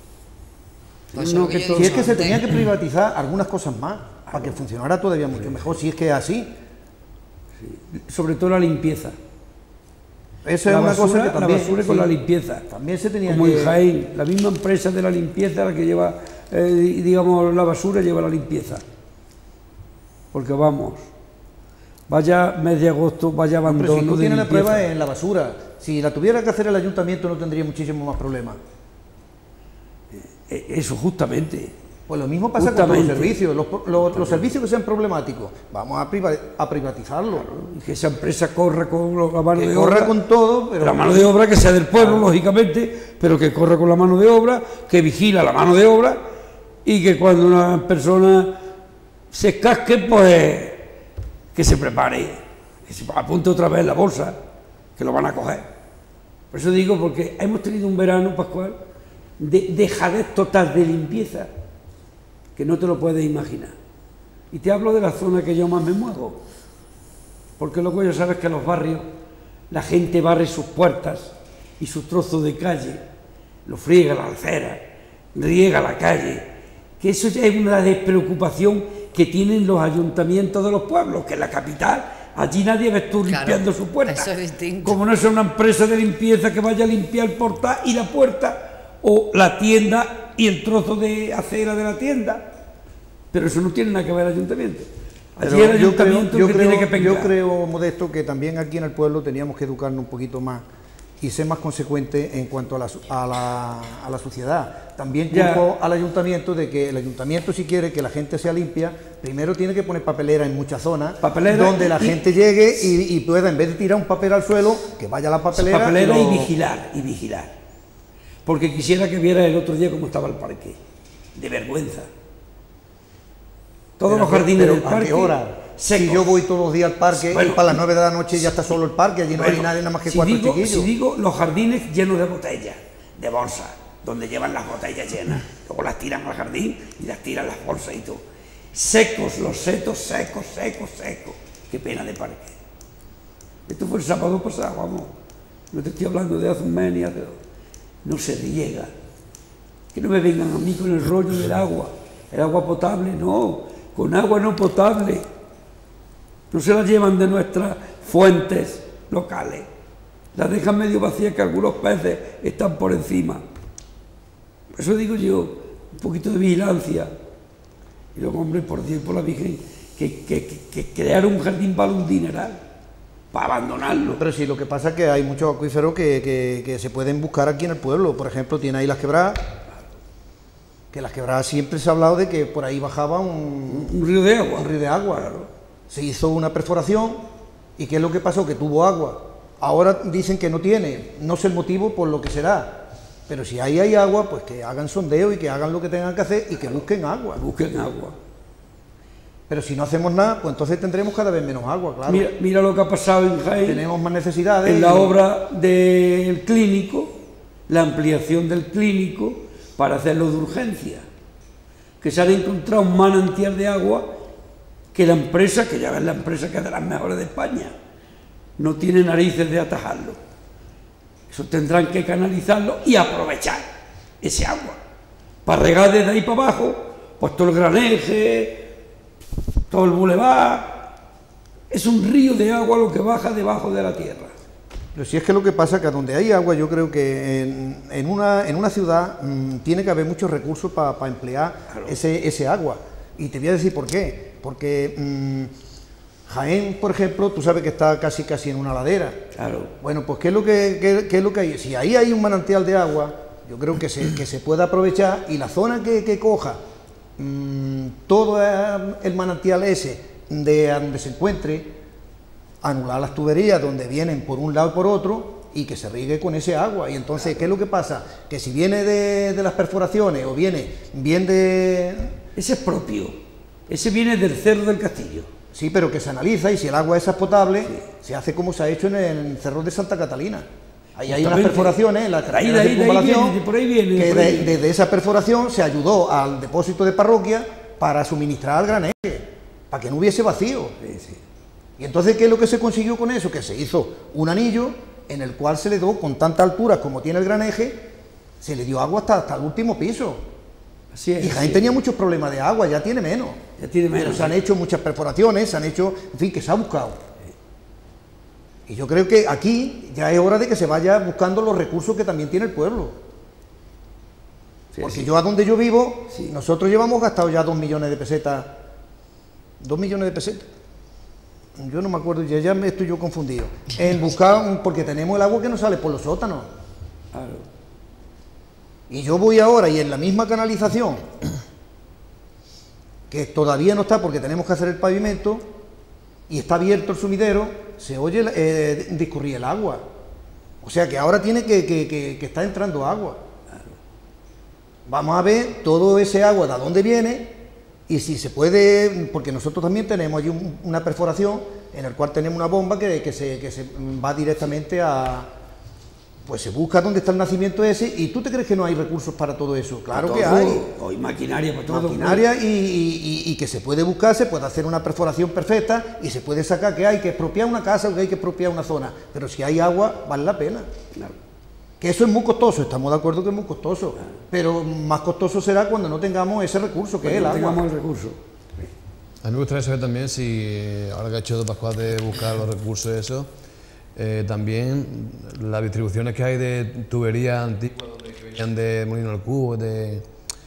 E: Pues
D: No, si es que se tenía que privatizar algunas cosas más, para que funcionara todavía mucho mejor, si es que es así.
C: Sí. Sobre todo la limpieza.
D: Esa es una cosa que también...
C: La basura con la limpieza.
D: También se tenía
C: como en Jaén, la misma empresa de la limpieza, la que lleva, digamos, la basura, lleva la limpieza. Porque vamos, vaya mes de agosto, vaya abandono.
D: Pero si tú tienes la
C: limpieza.
D: prueba en la basura, si la tuviera que hacer el ayuntamiento no tendría muchísimo más problemas.
C: Eso justamente.
D: Pues lo mismo pasa con los servicios, los servicios que sean problemáticos, vamos a privatizarlo.
C: Claro, y que esa empresa corra con la mano de obra.
D: Corra con todo, pero...
C: La mano de obra que sea del pueblo, lógicamente, pero que corra con la mano de obra, que vigila la mano de obra, y que cuando una persona se escasque, pues que se prepare, que se apunte otra vez en la bolsa, que lo van a coger. Por eso digo, porque hemos tenido un verano, Pascual, de dejadez total de limpieza, que no te lo puedes imaginar. Y te hablo de la zona que yo más me muevo, porque luego ya sabes que en los barrios la gente barre sus puertas y sus trozos de calle, lo friega la acera, riega la calle, que eso ya es una despreocupación que tienen los ayuntamientos de los pueblos, que en la capital, allí nadie ves tú limpiando su puerta.
E: Eso es distinto.
C: Como no es una empresa de limpieza que vaya a limpiar el portal y la puerta, o la tienda y el trozo de acera de la tienda, pero eso no tiene nada que ver el ayuntamiento. Allí el ayuntamiento que tiene que pengar.
D: Yo creo, Modesto, que también aquí en el pueblo teníamos que educarnos un poquito más y ser más consecuentes en cuanto a la sociedad. También culpo al ayuntamiento de que el ayuntamiento, si quiere que la gente sea limpia, primero tiene que poner papelera en muchas zonas, donde la gente llegue y pueda, en vez de tirar un papel al suelo, que vaya a la papelera.
C: Y vigilar. Porque quisiera que viera el otro día cómo estaba el parque, de vergüenza. Todos los jardines del parque.
D: ¿A qué hora? Si yo voy todos los días al parque, y para las 9 de la noche ya está solo el parque, allí no hay nadie, nada más que cuatro chiquillos.
C: Si digo los jardines llenos de botellas, de bolsas, donde llevan las botellas llenas, luego las tiran al jardín y las tiran las bolsas y todo. Secos, los setos secos. Qué pena de parque. Esto fue el sábado pasado, vamos. No te estoy hablando de hace un mes ni hace dos. No se riega. Que no me vengan a mí con el rollo del agua. El agua potable, no. Con agua no potable. No se la llevan de nuestras fuentes locales. Las dejan medio vacías, que algunos peces están por encima. Por eso digo yo, un poquito de vigilancia. Y luego, hombre, por Dios y por la Virgen, que crear un jardín vale un dineral para abandonarlo.
D: Pero sí, lo que pasa es que hay muchos acuíferos que se pueden buscar aquí en el pueblo. Por ejemplo, tiene ahí Las Quebradas, que Las Quebradas siempre se ha hablado de que por ahí bajaba un
C: río de agua.
D: Un río de agua. Claro. Se hizo una perforación y ¿qué es lo que pasó? Que tuvo agua. Ahora dicen que no tiene, no sé el motivo por lo que será. Pero si ahí hay agua, pues que hagan sondeo y que hagan lo que tengan que hacer y que busquen agua.
C: Busquen agua.
D: Pero si no hacemos nada, pues entonces tendremos cada vez menos agua, claro.
C: Mira lo que ha pasado en Jaén.
D: Tenemos más necesidades.
C: En la obra del clínico, la ampliación del clínico para hacerlo de urgencia. Que se han encontrado un manantial de agua que la empresa, que ya ves la empresa que es de las mejores de España, no tiene narices de atajarlo. Eso tendrán que canalizarlo y aprovechar ese agua. Para regar desde ahí para abajo, pues todo el graneje, todo el bulevar. Es un río de agua lo que baja debajo de la tierra.
D: Pero si es que lo que pasa es que donde hay agua, yo creo que en una ciudad tiene que haber muchos recursos para emplear ese agua. Y te voy a decir por qué. Porque Jaén, por ejemplo, tú sabes que está casi en una ladera.
C: Claro.
D: Bueno, pues ¿qué es lo que hay? Si ahí hay un manantial de agua, yo creo que se puede aprovechar, y la zona que coja todo el manantial ese de donde se encuentre, anular las tuberías donde vienen por un lado y por otro, y que se riegue con ese agua. Y entonces, ¿qué es lo que pasa? Que si viene de las perforaciones o viene bien de...
C: Ese es propio, ese viene del Cerro del Castillo.
D: Sí, pero que se analiza, y si el agua esa es potable, se hace como se ha hecho en el Cerro de Santa Catalina. Ahí hay unas perforaciones en la carretera de circunvalación, que desde esa perforación se ayudó al depósito de parroquia para suministrar al graneje, para que no hubiese vacío.
C: Sí.
D: Y entonces, ¿qué es lo que se consiguió con eso? Que se hizo un anillo en el cual se le dio, con tanta altura como tiene el graneje, se le dio agua hasta el último piso.
C: Así es,
D: y Jaén tenía muchos problemas de agua, ya tiene menos. Pero se han hecho muchas perforaciones, se han hecho, en fin, que se ha buscado. Y yo creo que aquí ya es hora de que se vaya buscando los recursos que también tiene el pueblo. Porque yo, a donde yo vivo, nosotros llevamos gastado ya 2 millones de pesetas. 2 millones de pesetas. Yo no me acuerdo, ya me estoy yo confundido. En buscar, porque tenemos el agua que nos sale por los sótanos.
C: Claro.
D: Y yo voy ahora, y en la misma canalización, que todavía no está porque tenemos que hacer el pavimento, y está abierto el sumidero, se oye discurrir el agua. O sea que ahora tiene que estar entrando agua. Vamos a ver todo ese agua de dónde viene, y si se puede, porque nosotros también tenemos allí una perforación en el cual tenemos una bomba que se va directamente a... Pues se busca dónde está el nacimiento ese. ¿Y tú te crees que no hay recursos para todo eso? Claro que hay.
C: Hay maquinaria para todo.
D: Maquinaria, y que se puede buscar, se puede hacer una perforación perfecta, y se puede sacar que hay que expropiar una casa o que hay que expropiar una zona. Pero si hay agua, vale la pena.
C: Claro.
D: Que eso es muy costoso, estamos de acuerdo que es muy costoso. Claro. Pero más costoso será cuando no tengamos ese recurso, que es el agua.
C: Tengamos el recurso.
B: A mí me gustaría saber también si, ahora que ha hecho Pascual de buscar los recursos y eso, también las distribuciones que hay de tuberías antiguas que venían de Molino del Cubo, de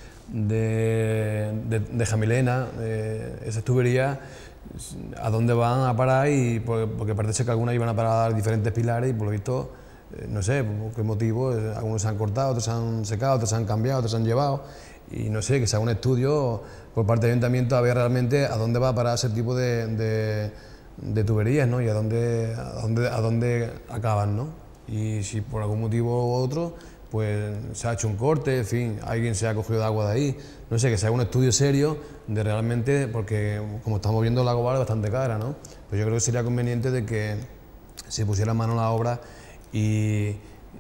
B: Jamilena, esas tuberías, a dónde van a parar, y porque parece que algunas iban a parar a diferentes pilares, y por lo visto, no sé por qué motivo, algunos se han cortado, otros se han secado, otros se han cambiado, otros se han llevado, y no sé, que se haga un estudio por parte del ayuntamiento a ver realmente a dónde va a parar ese tipo de tuberías, ¿no? Y a dónde acaban, ¿no? Y si por algún motivo u otro, pues se ha hecho un corte, en fin, alguien se ha cogido de agua de ahí, no sé, que se haga un estudio serio de realmente, porque como estamos viendo, la agua es bastante cara, ¿no? Pues yo creo que sería conveniente de que se pusiera mano a la obra y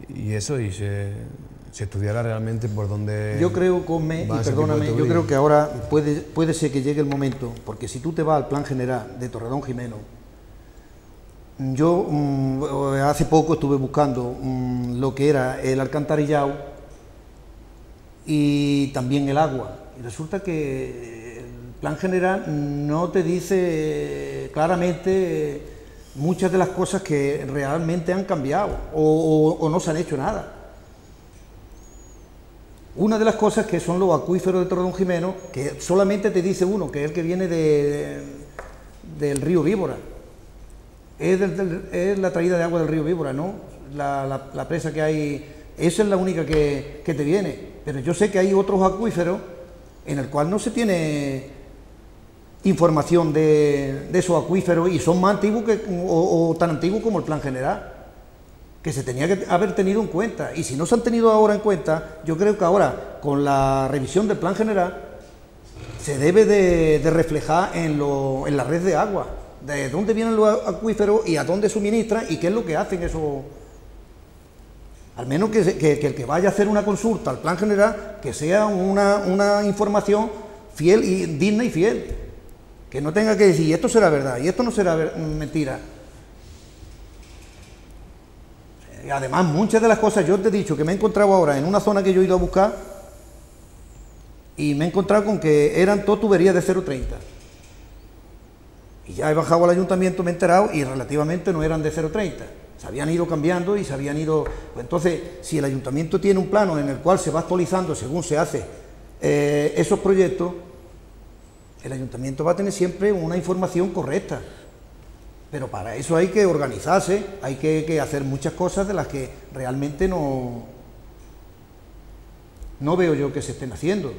B: se estudiara realmente por dónde...
D: Yo creo, Cosme, y perdóname, yo creo que ahora puede ser que llegue el momento, porque si tú te vas al plan general de Torredonjimeno, yo hace poco estuve buscando lo que era el alcantarillado y también el agua, y resulta que el plan general no te dice claramente muchas de las cosas que realmente han cambiado o no se han hecho nada. Una de las cosas que son los acuíferos de Torredonjimeno, que solamente te dice uno, que es el que viene del río Víbora. Es la traída de agua del río Víbora, ¿no? La presa que hay, esa es la única que te viene. Pero yo sé que hay otros acuíferos en el cual no se tiene información de esos acuíferos, y son más antiguos o tan antiguos como el plan general. que se tenía que haber tenido en cuenta, y si no se han tenido ahora en cuenta, yo creo que ahora, con la revisión del plan general, se debe de reflejar en la red de agua, de dónde vienen los acuíferos y a dónde suministran y qué es lo que hacen eso. Al menos que el que vaya a hacer una consulta al plan general, que sea una información fiel y digna y fiel, que no tenga que decir, esto será verdad y esto no será mentira. Y además, muchas de las cosas, yo te he dicho que me he encontrado ahora en una zona que yo he ido a buscar y me he encontrado con que eran todo tuberías de 0,30. Y ya he bajado al ayuntamiento, me he enterado, y relativamente no eran de 0,30. Se habían ido cambiando y se habían ido... Pues entonces, si el ayuntamiento tiene un plano en el cual se va actualizando según se hace esos proyectos, el ayuntamiento va a tener siempre una información correcta. Pero para eso hay que organizarse, hay que hacer muchas cosas de las que realmente no veo yo que se estén haciendo.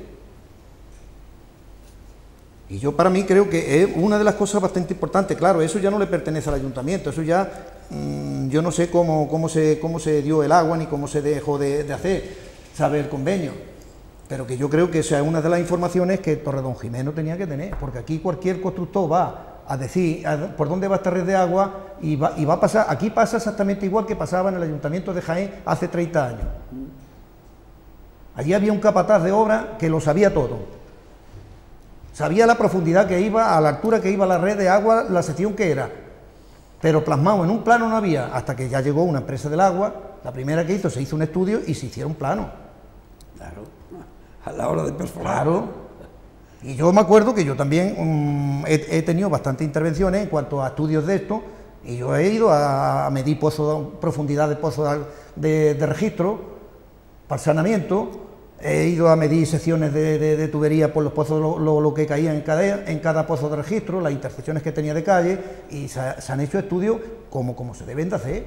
D: Y yo para mí creo que es una de las cosas bastante importantes. Claro, eso ya no le pertenece al ayuntamiento, eso ya yo no sé cómo se dio el agua ni cómo se dejó de hacer, saber el convenio. Pero que yo creo que esa es una de las informaciones que Torredonjimeno tenía que tener, porque aquí cualquier constructor va a decir por dónde va esta red de agua y va a pasar, aquí pasa exactamente igual que pasaba en el ayuntamiento de Jaén hace 30 años. Allí había un capataz de obra que lo sabía todo. Sabía la profundidad que iba, a la altura que iba la red de agua, la sección que era. Pero plasmado en un plano no había, hasta que ya llegó una empresa del agua, la primera que hizo, se hizo un estudio y se hicieron planos.
C: Claro, a la hora de perforar.
D: Claro. Y yo me acuerdo que yo también he tenido bastantes intervenciones en cuanto a estudios de esto, y yo he ido a medir profundidad de pozos de registro para saneamiento, he ido a medir secciones de tubería por los pozos, lo que caía en cada pozo de registro, las intersecciones que tenía de calle, y se han hecho estudios como se deben de hacer.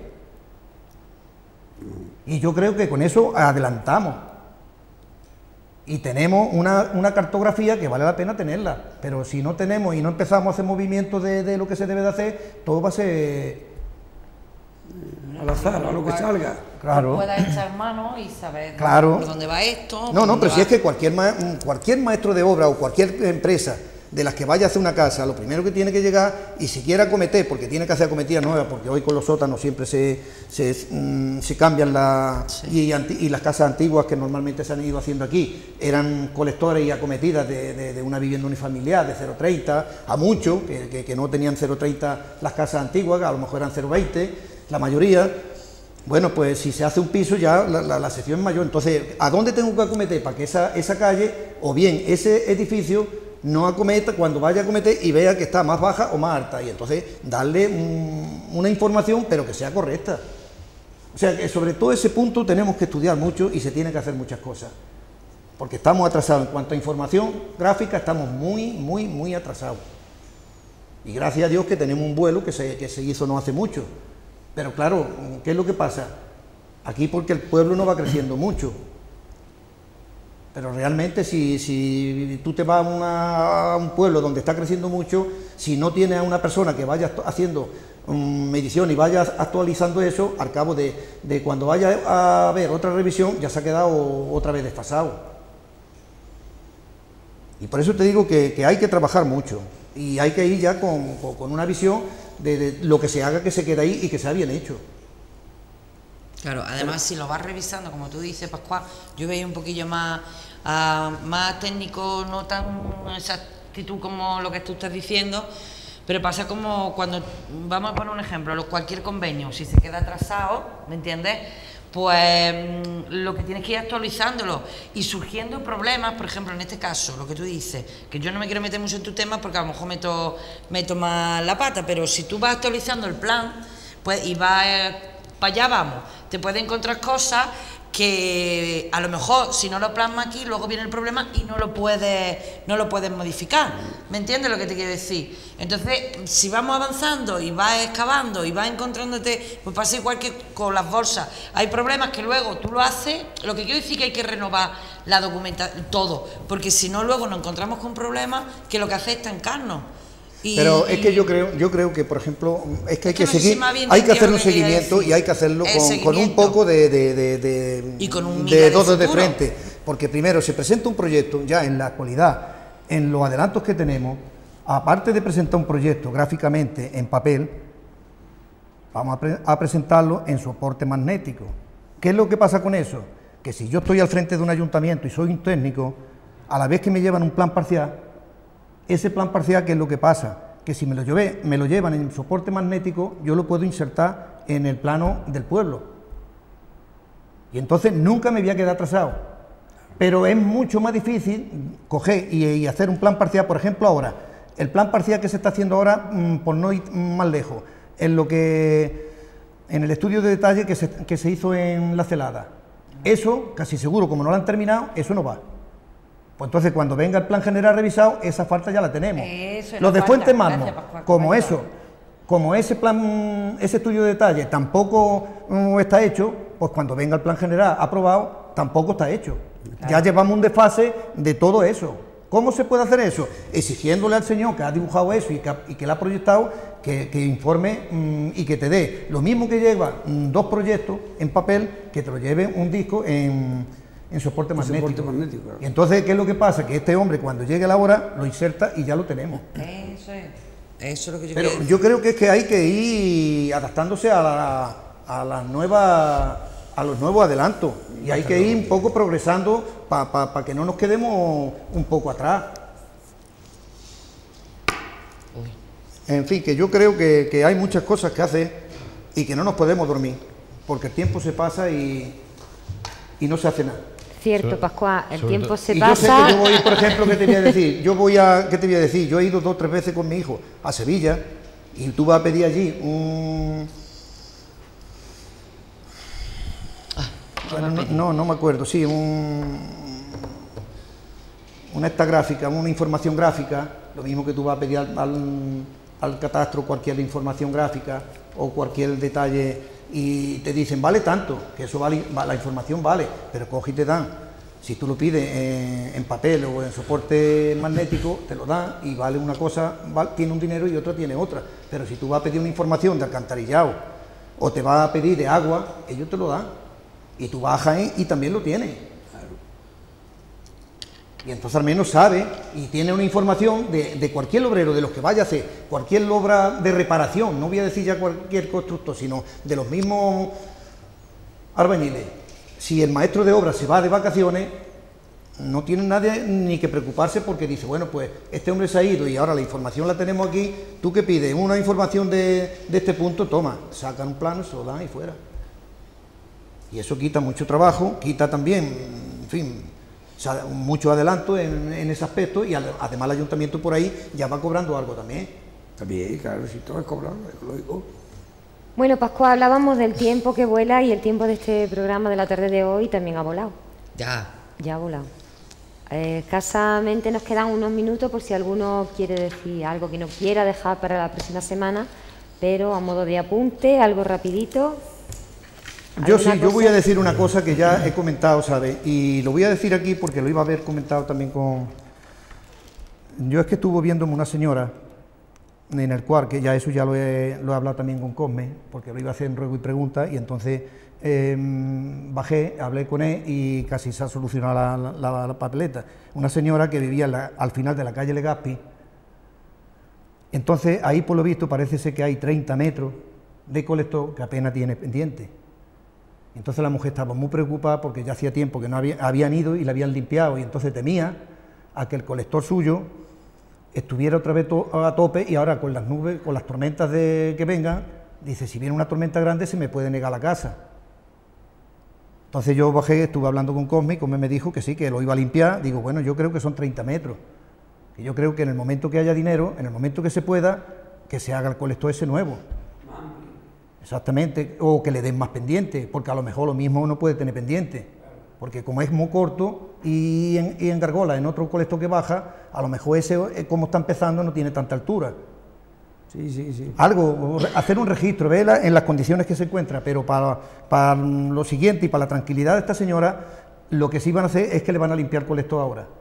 D: Y yo creo que con eso adelantamos. Y tenemos una cartografía que vale la pena tenerla, pero si no tenemos y no empezamos a hacer movimientos de lo que se debe de hacer, todo va a ser
C: al azar, a lo que salga.
D: Claro.
E: Pueda echar mano y saber
D: Claro.
E: por dónde va esto.
D: No, pero si es que cualquier maestro de obra o cualquier empresa de las que vaya a hacer una casa, lo primero que tiene que llegar, y si quiere acometer, porque tiene que hacer acometidas nuevas, porque hoy con los sótanos siempre se cambian y las casas antiguas que normalmente se han ido haciendo aquí, eran colectores y acometidas de una vivienda unifamiliar de 0,30, a mucho, que no tenían 0,30 las casas antiguas, que a lo mejor eran 0,20, la mayoría. Bueno, pues si se hace un piso ya la sección es mayor, entonces, ¿a dónde tengo que acometer? Para que esa calle, o bien ese edificio, no acometa cuando vaya a acometer y vea que está más baja o más alta, y entonces darle una información pero que sea correcta. O sea que sobre todo ese punto tenemos que estudiar mucho y se tiene que hacer muchas cosas, porque estamos atrasados en cuanto a información gráfica, estamos muy atrasados, y gracias a Dios que tenemos un vuelo que se hizo no hace mucho, pero claro, ¿qué es lo que pasa? Aquí porque el pueblo no va creciendo mucho. Pero realmente si tú te vas a un pueblo donde está creciendo mucho, si no tienes a una persona que vaya haciendo medición y vaya actualizando eso, al cabo de cuando vaya a haber otra revisión, ya se ha quedado otra vez desfasado. Y por eso te digo que hay que trabajar mucho, y hay que ir ya con una visión de lo que se haga, que se quede ahí y que sea bien hecho.
E: Claro, además si lo vas revisando, como tú dices, Pascual, yo veía un poquillo más técnico, no tan exactitud como lo que tú estás diciendo, pero pasa como cuando, vamos a poner un ejemplo, cualquier convenio, si se queda atrasado, ¿me entiendes?, pues lo que tienes que ir actualizándolo y surgiendo problemas, por ejemplo, en este caso, lo que tú dices, que yo no me quiero meter mucho en tu tema porque a lo mejor meto más la pata, pero si tú vas actualizando el plan, pues y vas para allá vamos, te puedes encontrar cosas que a lo mejor si no lo plasmas aquí, luego viene el problema y no lo puedes modificar. ¿Me entiendes lo que te quiero decir? Entonces, si vamos avanzando y vas excavando y vas encontrándote, pues pasa igual que con las bolsas. Hay problemas que luego tú lo haces, lo que quiero decir que hay que renovar la documentación, todo, porque si no luego nos encontramos con problemas que lo que hace es estancarnos.
D: Pero es que yo creo que, por ejemplo, es que hay que
E: no sé si
D: seguir,
E: más bien
D: hay que hacer
E: entiendo
D: un
E: lo que quería
D: seguimiento
E: decir.
D: y hay que hacerlo
E: El
D: con un
E: seguimiento.
D: poco de
E: Y con un mira de
D: dedos de
E: futuro.
D: frente. Porque primero se presenta un proyecto, ya en la actualidad, en los adelantos que tenemos, aparte de presentar un proyecto gráficamente en papel, vamos a presentarlo en soporte magnético. ¿Qué es lo que pasa con eso? Que si yo estoy al frente de un ayuntamiento y soy un técnico, a la vez que me llevan un plan parcial, ese plan parcial, ¿qué es lo que pasa? Que si me lo llevan en soporte magnético, yo lo puedo insertar en el plano del pueblo. Y entonces nunca me voy a quedar atrasado. Pero es mucho más difícil coger y hacer un plan parcial, por ejemplo, ahora. El plan parcial que se está haciendo ahora, por no ir más lejos, en el estudio de detalle que se hizo en La Celada. Eso, casi seguro, como no lo han terminado, eso no va. Pues entonces, cuando venga el plan general revisado, esa falta ya la tenemos.
E: Eso
D: Los de
E: nos
D: Fuentes
E: falta.
D: Mármol,
E: Gracias, Pascual,
D: como
E: compañero.
D: eso, como ese estudio de detalle tampoco está hecho, pues cuando venga el plan general aprobado, tampoco está hecho. Ya llevamos un desfase de todo eso. ¿Cómo se puede hacer eso? Exigiéndole al señor que ha dibujado eso y que lo ha proyectado, que informe y que te dé lo mismo que lleva 2 proyectos en papel, que te lo lleve un disco en soporte magnético.
C: soporte magnético, claro.
D: Y entonces, ¿qué es lo que pasa? Que este hombre, cuando llegue la hora, lo inserta y ya lo tenemos.
E: Eso es. Eso es lo que yo
D: Pero
E: quería
D: yo creo que es que hay que ir adaptándose a los nuevos adelantos, y hay que ir un poco progresando para que no nos quedemos un poco atrás. En fin, que yo creo que hay muchas cosas que hacer y que no nos podemos dormir, porque el tiempo se pasa y no se hace nada.
A: Cierto, Pascual, el
B: sobre
A: tiempo
B: todo-
A: se
D: Y yo sé
A: pasa.
D: que yo voy, por ejemplo, ¿qué te voy a decir? ¿Qué te voy a decir? Yo he ido 2 o 3 veces con mi hijo a Sevilla, y tú vas a pedir allí no me acuerdo, sí, una esta gráfica, una información gráfica, lo mismo que tú vas a pedir al catastro cualquier información gráfica o cualquier detalle, y te dicen, vale tanto, que eso vale, la información vale, pero coge y te dan. Si tú lo pides en papel o en soporte magnético, te lo dan y vale una cosa, tiene un dinero y otra tiene otra. Pero si tú vas a pedir una información de alcantarillado o te vas a pedir de agua, ellos te lo dan. Y tú vas a Jaén y también lo tienes. Y entonces al menos sabe y tiene una información de cualquier obrero, de los que vaya a hacer cualquier obra de reparación, no voy a decir ya cualquier constructor, sino de los mismos albañiles. Si el maestro de obra se va de vacaciones, no tiene nadie ni que preocuparse, porque dice, bueno, pues este hombre se ha ido y ahora la información la tenemos aquí, ¿tú qué pides? Una información de este punto, toma, sacan un plano, se lo dan y fuera. Y eso quita mucho trabajo, quita también, en fin, mucho adelanto en ese aspecto, y además el ayuntamiento por ahí ya va cobrando algo también.
C: También, claro, si todo es cobrado, es lógico.
A: Bueno, Pascual, hablábamos del tiempo que vuela, y el tiempo de este programa de la tarde de hoy también ha volado.
E: Ya.
A: Ya ha volado. Escasamente nos quedan unos minutos por si alguno quiere decir algo que no quiera dejar para la próxima semana, pero a modo de apunte, algo rapidito.
D: Yo sí,
A: ¿Alguna
D: yo voy a
A: cosa?
D: decir una cosa que ya he comentado, ¿sabes? Y lo voy a decir aquí porque lo iba a haber comentado también con... Yo es que estuve viéndome una señora en el cual, que ya eso ya lo he hablado también con Cosme, porque lo iba a hacer en ruego y pregunta, y entonces bajé, hablé con él y casi se ha solucionado la papeleta. Una señora que vivía al final de la calle Legazpi. Entonces ahí, por lo visto, parece ser que hay 30 metros de colector que apenas tiene pendiente. Entonces la mujer estaba muy preocupada porque ya hacía tiempo que no habían ido y la habían limpiado, y entonces temía a que el colector suyo estuviera otra vez a tope, y ahora con las nubes, con las tormentas que vengan, dice, si viene una tormenta grande se me puede negar la casa. Entonces yo bajé, estuve hablando con Cosme, y Cosme me dijo que sí, que lo iba a limpiar. Digo, bueno, yo creo que son 30 metros, que yo creo que en el momento que haya dinero, en el momento que se pueda, que se haga el colector ese nuevo. Exactamente, o que le den más pendiente, porque a lo mejor lo mismo uno puede tener pendiente, porque como es muy corto y en Gargola, en otro colector que baja, a lo mejor ese, como está empezando, no tiene tanta altura.
C: Sí, sí, sí.
D: Algo, hacer un registro, ver en las condiciones que se encuentra, pero para lo siguiente y para la tranquilidad de esta señora, lo que sí van a hacer es que le van a limpiar el colector ahora.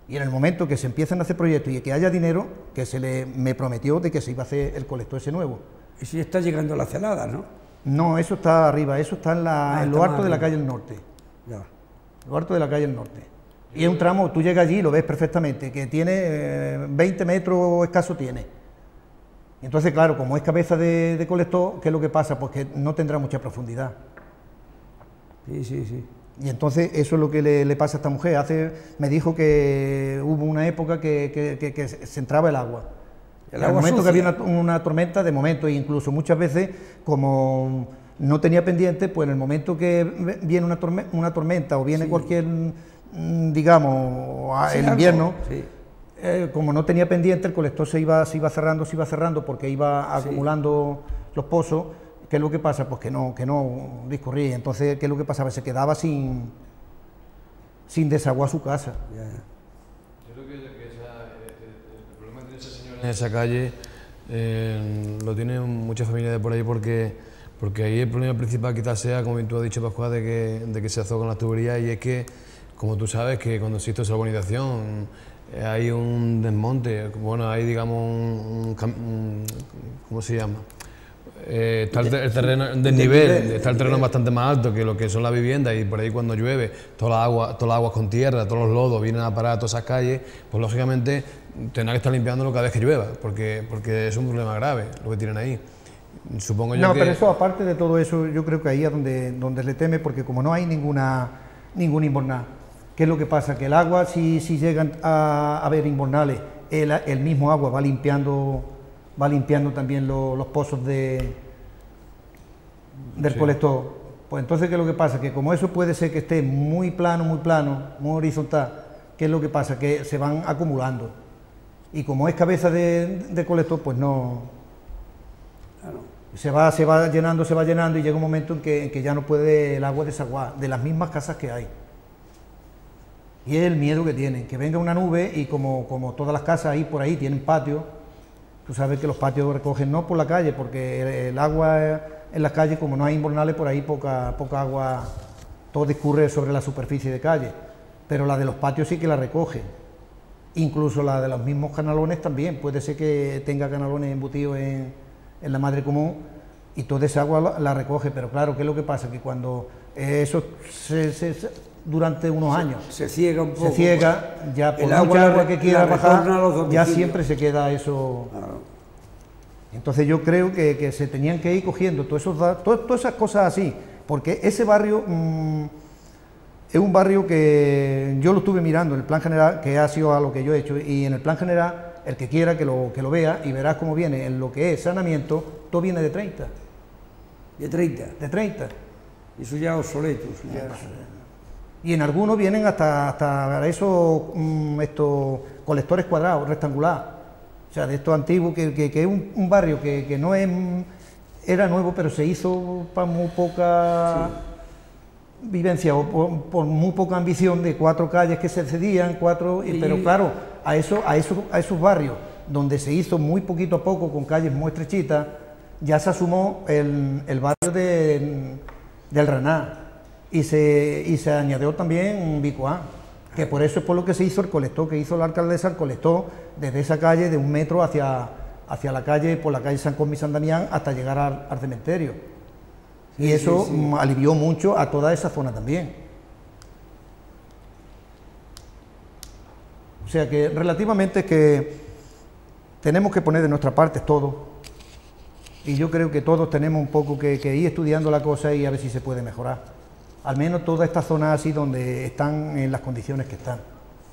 D: Y en el momento que se empiezan a hacer proyectos y que haya dinero, me prometió de que se iba a hacer el colector ese nuevo.
C: Eso ya está llegando a la Celada, ¿no?
D: No, eso está arriba, eso está en lo alto de la calle del Norte.
C: Ya.
D: Lo alto de la calle del Norte. Y es un tramo, tú llegas allí y lo ves perfectamente, que tiene 20 metros escaso tiene. Y entonces, claro, como es cabeza de colector, ¿qué es lo que pasa? Pues que no tendrá mucha profundidad.
C: Sí, sí, sí.
D: Y entonces eso es lo que le pasa a esta mujer. Me dijo que hubo una época que se entraba el agua. En el momento
C: sucia.
D: que había una tormenta, de momento, e incluso muchas veces, como no tenía pendiente, pues en el momento que viene una tormenta o viene cualquier, digamos, el invierno,
C: sí.
D: Como no tenía pendiente, el colector se iba cerrando porque iba acumulando los pozos. ¿Qué es lo que pasa? Pues que no discurría. Entonces, ¿qué es lo que pasaba? Se quedaba sin desaguar su casa.
C: Ya.
B: Yo creo que el problema que tiene esa señora en esa calle lo tienen muchas familias de por ahí porque ahí el problema principal quizás sea, como tú has dicho, Pascual, de que se azogan las tuberías, y es que, como tú sabes, que cuando existe esa urbanización hay un desmonte, bueno, hay, digamos, ¿cómo se llama? Está el terreno del nivel, está el terreno bastante más alto que lo que son las viviendas, y por ahí cuando llueve, todas las aguas con tierra, todos los lodos vienen a parar a todas esas calles, pues lógicamente tendrán que estar limpiándolo cada vez que llueva, porque es un problema grave lo que tienen ahí. Supongo yo
D: pero eso, aparte de todo eso, yo creo que ahí es donde le teme, porque como no hay ninguna inbornal, ¿qué es lo que pasa? Que el agua, si llegan a haber inbornales, el mismo agua va limpiando también los pozos del colector. Pues entonces, ¿qué es lo que pasa? Que como eso puede ser que esté muy plano, muy horizontal, ¿qué es lo que pasa? Que se van acumulando. Y como es cabeza de colector, pues no...
C: Claro.
D: Se va llenando y llega un momento en que ya no puede el agua desaguar de las mismas casas que hay. Y es el miedo que tienen, que venga una nube y como todas las casas ahí por ahí tienen patio. Tú sabes que los patios recogen no por la calle, porque el agua en las calles, como no hay inbornales, por ahí poca agua, todo discurre sobre la superficie de calle, pero la de los patios sí que la recoge. Incluso la de los mismos canalones también, puede ser que tenga canalones embutidos en la madre común y toda esa agua la recoge, pero claro, ¿qué es lo que pasa? Que cuando eso durante unos años
C: se ciega un poco,
D: ya por
C: el
D: mucha agua que quiera bajar, ya
C: domicilios.
D: siempre se queda eso.
C: Claro.
D: Entonces yo creo que se tenían que ir cogiendo todas esas cosas así, porque ese barrio es un barrio que yo lo estuve mirando en el plan general, que ha sido a lo que yo he hecho, y en el plan general, el que quiera que lo vea y verás cómo viene, en lo que es saneamiento, todo viene de 30.
C: De 30.
D: De 30.
C: Eso ya es obsoleto.
D: Y en algunos vienen hasta esos estos colectores cuadrados, rectangulares. O sea, de estos antiguos, que es un barrio que no era nuevo, pero se hizo para muy poca vivencia o por muy poca ambición, de 4 calles que se cedían, pero claro, a esos barrios donde se hizo muy poquito a poco con calles muy estrechitas, ya se asumó el barrio del Raná y se añadió también Bicuán, que por eso es por lo que se hizo el colector, que hizo la alcaldesa, el colector desde esa calle de 1 metro hacia la calle, por la calle San Cosme y San Damián, hasta llegar al cementerio.
C: Sí,
D: y eso
C: sí.
D: alivió mucho a toda esa zona también. O sea que relativamente que tenemos que poner de nuestra parte todo, y yo creo que todos tenemos un poco que ir estudiando la cosa y a ver si se puede mejorar. Al menos toda esta zona así donde están en las condiciones que están.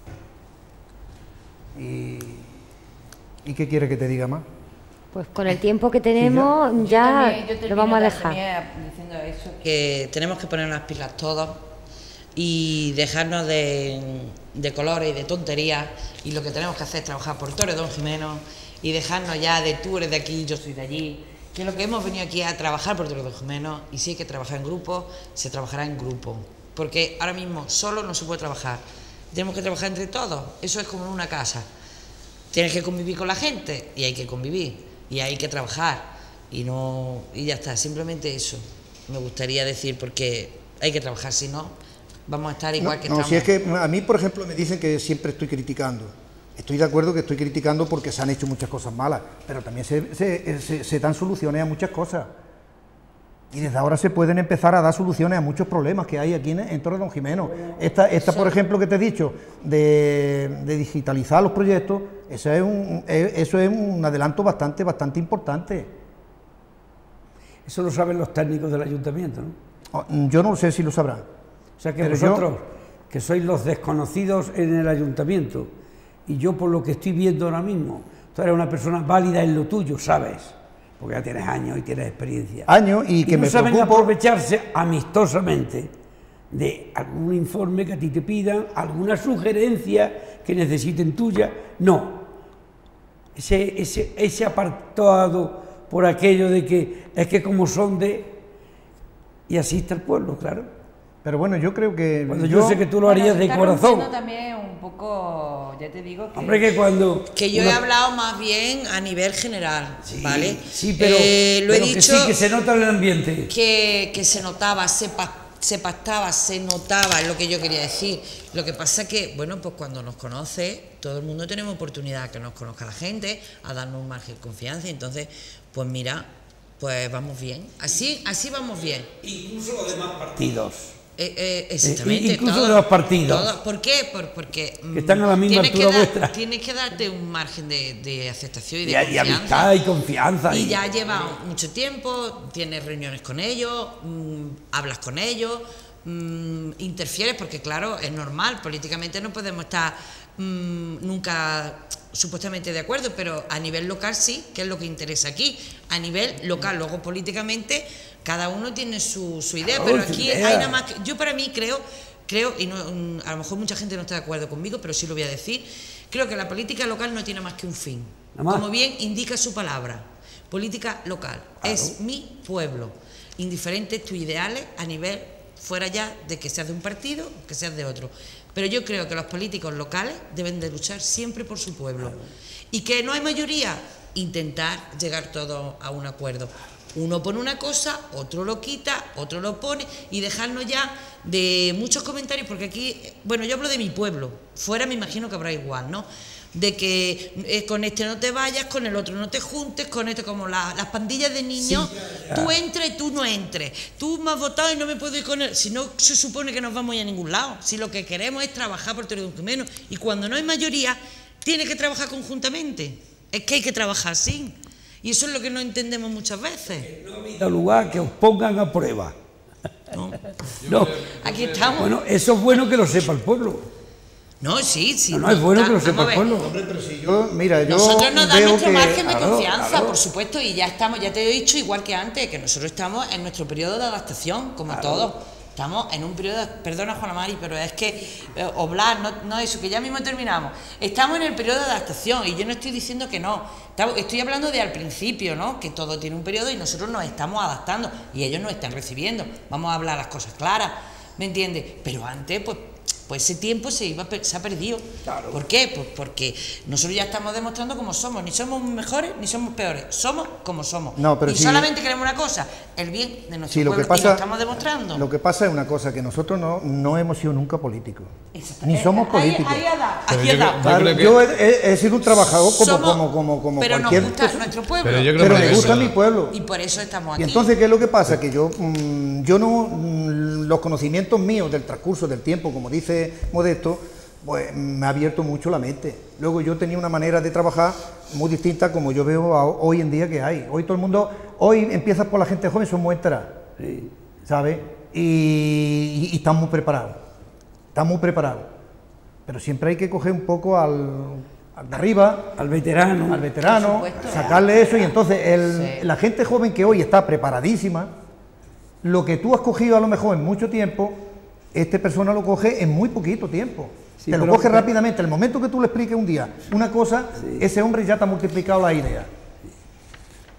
D: ¿Y qué quiere que te diga más?
A: Pues con el tiempo que tenemos ya lo vamos a dejar.
E: Diciendo eso, que tenemos que poner las pilas todos y dejarnos de colores y de tonterías, y lo que tenemos que hacer es trabajar por Torre Don Jimeno y dejarnos ya de tú eres de aquí, yo soy de allí, que lo que hemos venido aquí a trabajar por Torre Don Jimeno, y si hay que trabajar en grupo, se trabajará en grupo, porque ahora mismo solo no se puede trabajar, tenemos que trabajar entre todos, eso es como en una casa, tienes que convivir con la gente y hay que convivir y hay que trabajar y ya está, simplemente eso me gustaría decir, porque hay que trabajar, si no vamos a estar igual que
D: No,
E: estamos.
D: si es que a mí, por ejemplo, me dicen que siempre estoy criticando. Estoy de acuerdo que estoy criticando porque se han hecho muchas cosas malas, pero también se dan soluciones a muchas cosas. Y desde ahora se pueden empezar a dar soluciones a muchos problemas que hay aquí en Torre Don Jimeno. Esta por ejemplo, que te he dicho, de digitalizar los proyectos, eso es un adelanto bastante importante.
C: Eso lo saben los técnicos del ayuntamiento, ¿no?
D: Yo no sé si lo sabrán.
C: O sea que
D: Pero
C: vosotros, que sois los desconocidos en el ayuntamiento, y yo por lo que estoy viendo ahora mismo, tú eres una persona válida en lo tuyo, ¿sabes? Porque ya tienes años y tienes experiencia.
D: Años y que
C: no
D: me
C: saben
D: preocupo.
C: aprovecharse amistosamente de algún informe que a ti te pidan, alguna sugerencia que necesiten tuya. No. Ese apartado por aquello de que es que como son de... Y así está el pueblo, claro.
D: Pero bueno, yo creo que...
C: Cuando yo sé que tú lo harías de
E: está
C: corazón.
E: rompiendo también un poco, ya te digo que...
C: Hombre, que cuando...
E: Que yo he hablado más bien a nivel general,
C: Sí,
E: ¿vale?
C: sí, pero,
E: lo he
C: pero
E: dicho
C: que sí, que se nota en el ambiente.
E: que se notaba, se pactaba, se notaba, es lo que yo quería decir. Lo que pasa que, bueno, pues cuando nos conoce, todo el mundo tenemos oportunidad a que nos conozca la gente, a darnos un margen de confianza, y entonces, pues mira, pues vamos bien. Así vamos bien.
C: Incluso los demás partidos.
E: Exactamente.
C: Incluso de los partidos.
E: ¿Por qué? Porque
C: Que están a la misma altura vuestra.
E: tienes que darte un margen de aceptación y de
C: Y
E: confianza.
C: amistad y confianza.
E: Y ya lleva mucho tiempo, tienes reuniones con ellos, hablas con ellos, interfieres, porque claro, es normal, políticamente no podemos estar nunca supuestamente de acuerdo, pero a nivel local sí, que es lo que interesa aquí, a nivel local. Luego políticamente cada uno tiene su idea, pero aquí hay nada más yo para mí creo, y no, a lo mejor mucha gente no está de acuerdo conmigo, pero sí lo voy a decir, creo que la política local no tiene más que un fin, como bien indica su palabra, política local, es mi pueblo, indiferentes tus ideales a nivel fuera ya de que seas de un partido o que seas de otro. Pero yo creo que los políticos locales deben de luchar siempre por su pueblo. Y que no hay mayoría, intentar llegar todos a un acuerdo. Uno pone una cosa, otro lo quita, otro lo pone, y dejarnos ya de muchos comentarios, porque aquí, bueno, yo hablo de mi pueblo, fuera me imagino que habrá igual, ¿no? De que con este no te vayas, con el otro no te juntes, con este, como las pandillas de niños, sí, tú entres y tú no entres, tú me has votado y no me puedo ir con él, si no se supone que no vamos a ir a ningún lado, si lo que queremos es trabajar por Torre Don Jimeno, y cuando no hay mayoría, tiene que trabajar conjuntamente, es que hay que trabajar así, y eso es lo que no entendemos muchas veces.
C: No ha lugar que os pongan a prueba. No.
E: Aquí estamos.
C: Bueno, eso es bueno que lo sepa el pueblo.
E: No, sí.
C: No, es bueno que lo sepa el pueblo.
D: Hombre, pero si yo, mira,
E: nosotros nos da nuestro margen de confianza,
C: claro.
E: Por supuesto, y ya estamos, ya te he dicho, igual que antes, que nosotros estamos en nuestro periodo de adaptación, como todos. Estamos en un periodo, perdona Juana Mari, pero es que Oblar, no eso, que ya mismo terminamos. Estamos en el periodo de adaptación y yo no estoy diciendo que no. Estoy hablando de al principio, ¿no? Que todo tiene un periodo y nosotros nos estamos adaptando y ellos nos están recibiendo. Vamos a hablar las cosas claras, ¿me entiendes? Pero antes, pues ese tiempo se ha perdido. Claro. ¿Por qué? Pues porque nosotros ya estamos demostrando cómo somos. Ni somos mejores ni somos peores. Somos como somos.
D: No, pero
E: y solamente queremos una cosa, el bien de nuestro pueblo. Y lo estamos demostrando.
D: Lo que pasa es una cosa, que nosotros no hemos sido nunca políticos. Ni somos políticos. Yo he sido un trabajador como
E: pero
D: cualquier...
E: nos gusta nuestro pueblo.
D: Pero me gusta mi pueblo.
E: Y por eso estamos aquí.
D: Y entonces, ¿qué es lo que pasa? Que yo no... los conocimientos míos del transcurso del tiempo, como dice Modesto, pues me ha abierto mucho la mente. Luego yo tenía una manera de trabajar muy distinta como yo veo hoy en día que hay. Hoy todo el mundo, hoy empiezas por la gente joven, son muy enterados, ¿sabes? Y están muy preparados, pero siempre hay que coger un poco al de arriba,
C: al veterano,
D: sacarle eso, y entonces la gente joven que hoy está preparadísima, lo que tú has cogido a lo mejor en mucho tiempo, esta persona lo coge en muy poquito tiempo. Sí, te lo coge rápidamente. El momento que tú le expliques un día una cosa, ese hombre ya te ha multiplicado la idea.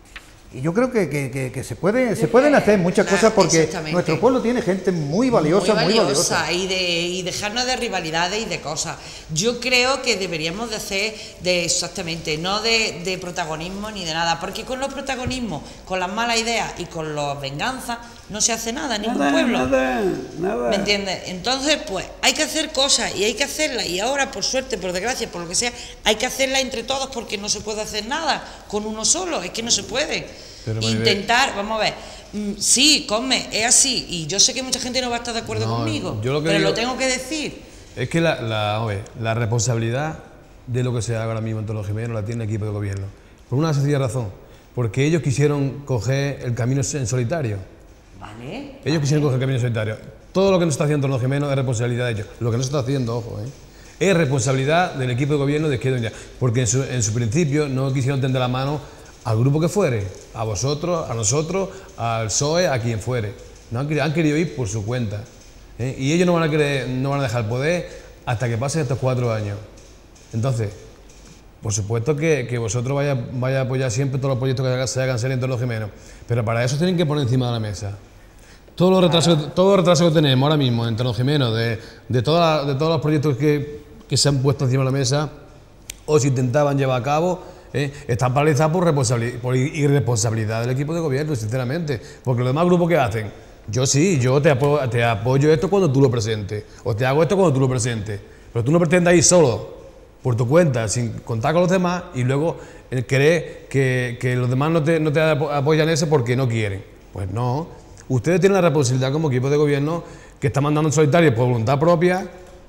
D: Y yo creo que se pueden hacer muchas cosas porque nuestro pueblo tiene gente muy valiosa, muy valiosa.
E: Y dejarnos de rivalidades y de cosas. Yo creo que deberíamos de hacer exactamente, no de protagonismo ni de nada, porque con los protagonismos, con las malas ideas y con las venganzas, no se hace nada en ningún pueblo.
C: Nada.
E: ¿Me entiendes? Entonces, pues, hay que hacer cosas y hay que hacerlas. Y ahora, por suerte, por desgracia, por lo que sea, hay que hacerlas entre todos porque no se puede hacer nada con uno solo. Es que no se puede.
B: Pero,
E: intentar, vamos a ver, sí, Cosme, es así. Y yo sé que mucha gente no va a estar de acuerdo conmigo, pero lo tengo que decir.
B: Es que la responsabilidad de lo que se haga ahora mismo en Torredonjimeno la tiene el equipo de gobierno. Por una sencilla razón. Porque ellos quisieron coger el camino en solitario.
E: Vale.
B: Ellos quisieron coger el camino en solitario. Todo lo que nos está haciendo Torredonjimeno es responsabilidad de ellos. Lo que no se está haciendo, ojo, es responsabilidad del equipo de gobierno de Izquierda Unida. Porque en su principio no quisieron tender la mano al grupo que fuere, a vosotros, a nosotros, al PSOE, a quien fuere. No han querido ir por su cuenta. Y ellos no van a dejar el poder hasta que pasen estos 4 años. Entonces, por supuesto que vosotros vaya a apoyar siempre todos los proyectos que se hagan en Torredonjimeno, pero para eso tienen que poner encima de la mesa todos los retrasos que tenemos ahora mismo en Torredonjimeno, de todos los proyectos que se han puesto encima de la mesa o se intentaban llevar a cabo. Están paralizados por irresponsabilidad del equipo de gobierno, sinceramente, porque los demás grupos que hacen, yo te apoyo esto cuando tú lo presentes, o te hago esto cuando tú lo presentes, pero tú no pretendas ir solo por tu cuenta, sin contar con los demás, y luego querer que los demás no te apoyan eso porque no quieren. Pues no, ustedes tienen la responsabilidad como equipo de gobierno que está mandando en solitario por voluntad propia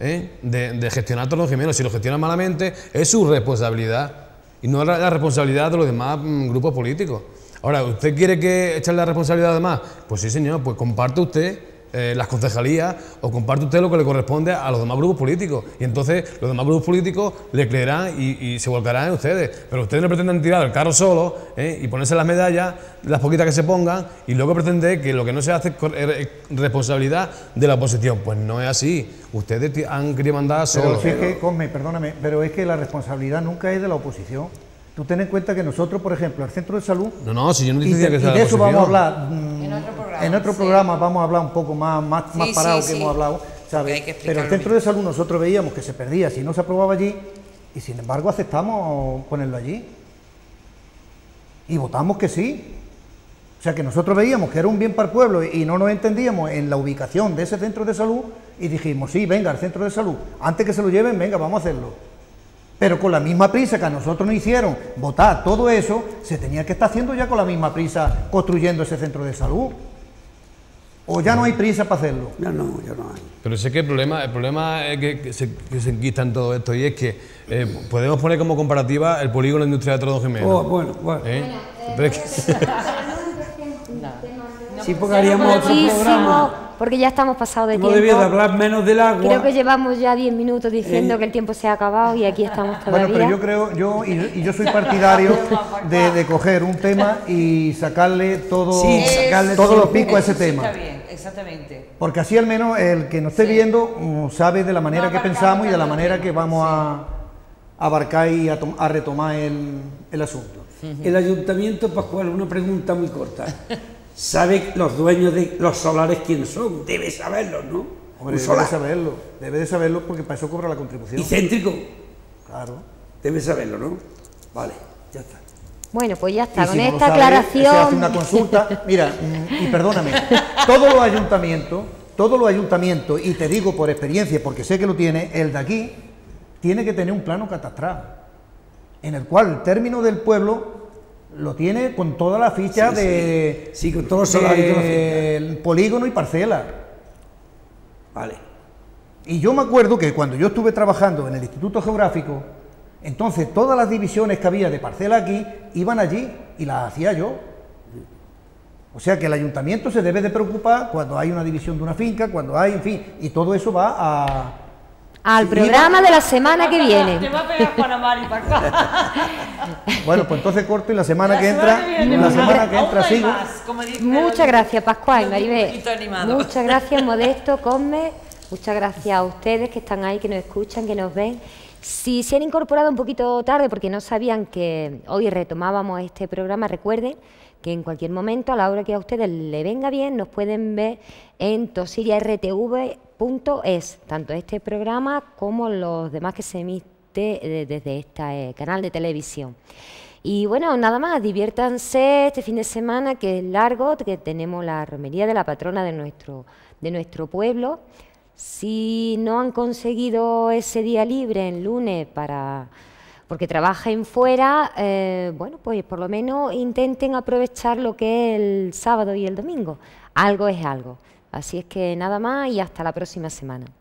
B: de gestionar Torredonjimeno. Si lo gestionan malamente, es su responsabilidad. Y no la responsabilidad de los demás grupos políticos. Ahora, ¿usted quiere que echarle la responsabilidad a los demás? Pues sí, señor, pues comparte usted las concejalías o comparte usted lo que le corresponde a los demás grupos políticos. Y entonces los demás grupos políticos le creerán y se volcarán en ustedes. Pero ustedes no pretenden tirar el carro solo y ponerse las medallas, las poquitas que se pongan, y luego pretender que lo que no se hace es responsabilidad de la oposición. Pues no es así. Ustedes han querido mandar solo.
D: Pero si es que, Cosme, perdóname, pero es que la responsabilidad nunca es de la oposición. Tú ten en cuenta que nosotros, por ejemplo, el centro de salud...
B: No, si yo no decía que sea
D: de
B: la
D: eso
B: oposición.
D: vamos a hablar
E: En otro programa,
D: vamos a hablar un poco más parado que hemos hablado, ¿sabes? Pero el centro de salud nosotros veíamos que se perdía si no se aprobaba allí, y sin embargo aceptamos ponerlo allí. Y votamos que sí. O sea que nosotros veíamos que era un bien para el pueblo y no nos entendíamos en la ubicación de ese centro de salud y dijimos, sí, venga, al centro de salud, antes que se lo lleven, venga, vamos a hacerlo. Pero con la misma prisa que a nosotros nos hicieron votar todo eso, se tenía que estar haciendo ya con la misma prisa construyendo ese centro de salud. ¿O ya no hay prisa para hacerlo?
C: Ya no hay.
B: Pero sé que el problema es que se enquista en todo esto, y es que podemos poner como comparativa el polígono industrial de Torredonjimeno.
C: Oh, bueno. Sí, porque haríamos otro programa.
A: Porque ya estamos pasados de tiempo.
C: No debía de hablar menos del agua.
A: Creo que llevamos ya 10 minutos diciendo que el tiempo se ha acabado y aquí estamos todavía.
D: Bueno, pero yo creo, yo soy partidario de coger un tema y sacarle todos los picos a ese tema.
E: Está bien, exactamente.
D: Porque así al menos el que nos esté viendo sabe de la manera que pensamos y de la manera que vamos a abarcar y a retomar el asunto.
C: El Ayuntamiento, Pascual, una pregunta muy corta. ¿Sabe los dueños de los solares quiénes son? Debe saberlo, ¿no?
D: Hombre, debe de saberlo porque para eso cobra la contribución.
C: ¿Y céntrico?
D: Claro.
C: Debe saberlo, ¿no? Vale, ya está.
A: Bueno, pues ya está,
D: Y
A: con
D: si no
A: esta
D: lo sabe,
A: aclaración...
D: se hace una consulta, mira, y perdóname, todos los ayuntamientos, y te digo por experiencia, porque sé que lo tiene, el de aquí, tiene que tener un plano catastral, en el cual el término del pueblo lo tiene con toda la ficha
C: Sí, con todos los solares
D: del polígono y parcela.
C: Vale.
D: Y yo me acuerdo que cuando yo estuve trabajando en el Instituto Geográfico, entonces todas las divisiones que había de parcela aquí iban allí y las hacía yo. O sea que el ayuntamiento se debe de preocupar cuando hay una división de una finca, cuando hay, en fin, y todo eso va
A: al programa de la semana que viene.
E: Te va a pegar Juana Mari para acá.
D: Bueno, pues entonces corto y la semana que entra sigo.
A: Muchas gracias, Pascual y Maribel.
E: Un poquito animado.
A: Muchas gracias, Modesto, Cosme. Muchas gracias a ustedes que están ahí, que nos escuchan, que nos ven. Si se han incorporado un poquito tarde porque no sabían que hoy retomábamos este programa, recuerden que en cualquier momento, a la hora que a ustedes les venga bien, nos pueden ver en tosiriartv.es, tanto este programa como los demás que se emite desde este canal de televisión. Y bueno, nada más, diviértanse este fin de semana que es largo, que tenemos la romería de la patrona de nuestro pueblo. Si no han conseguido ese día libre en lunes porque trabajen fuera, bueno, pues por lo menos intenten aprovechar lo que es el sábado y el domingo. Algo es algo. Así es que nada más y hasta la próxima semana.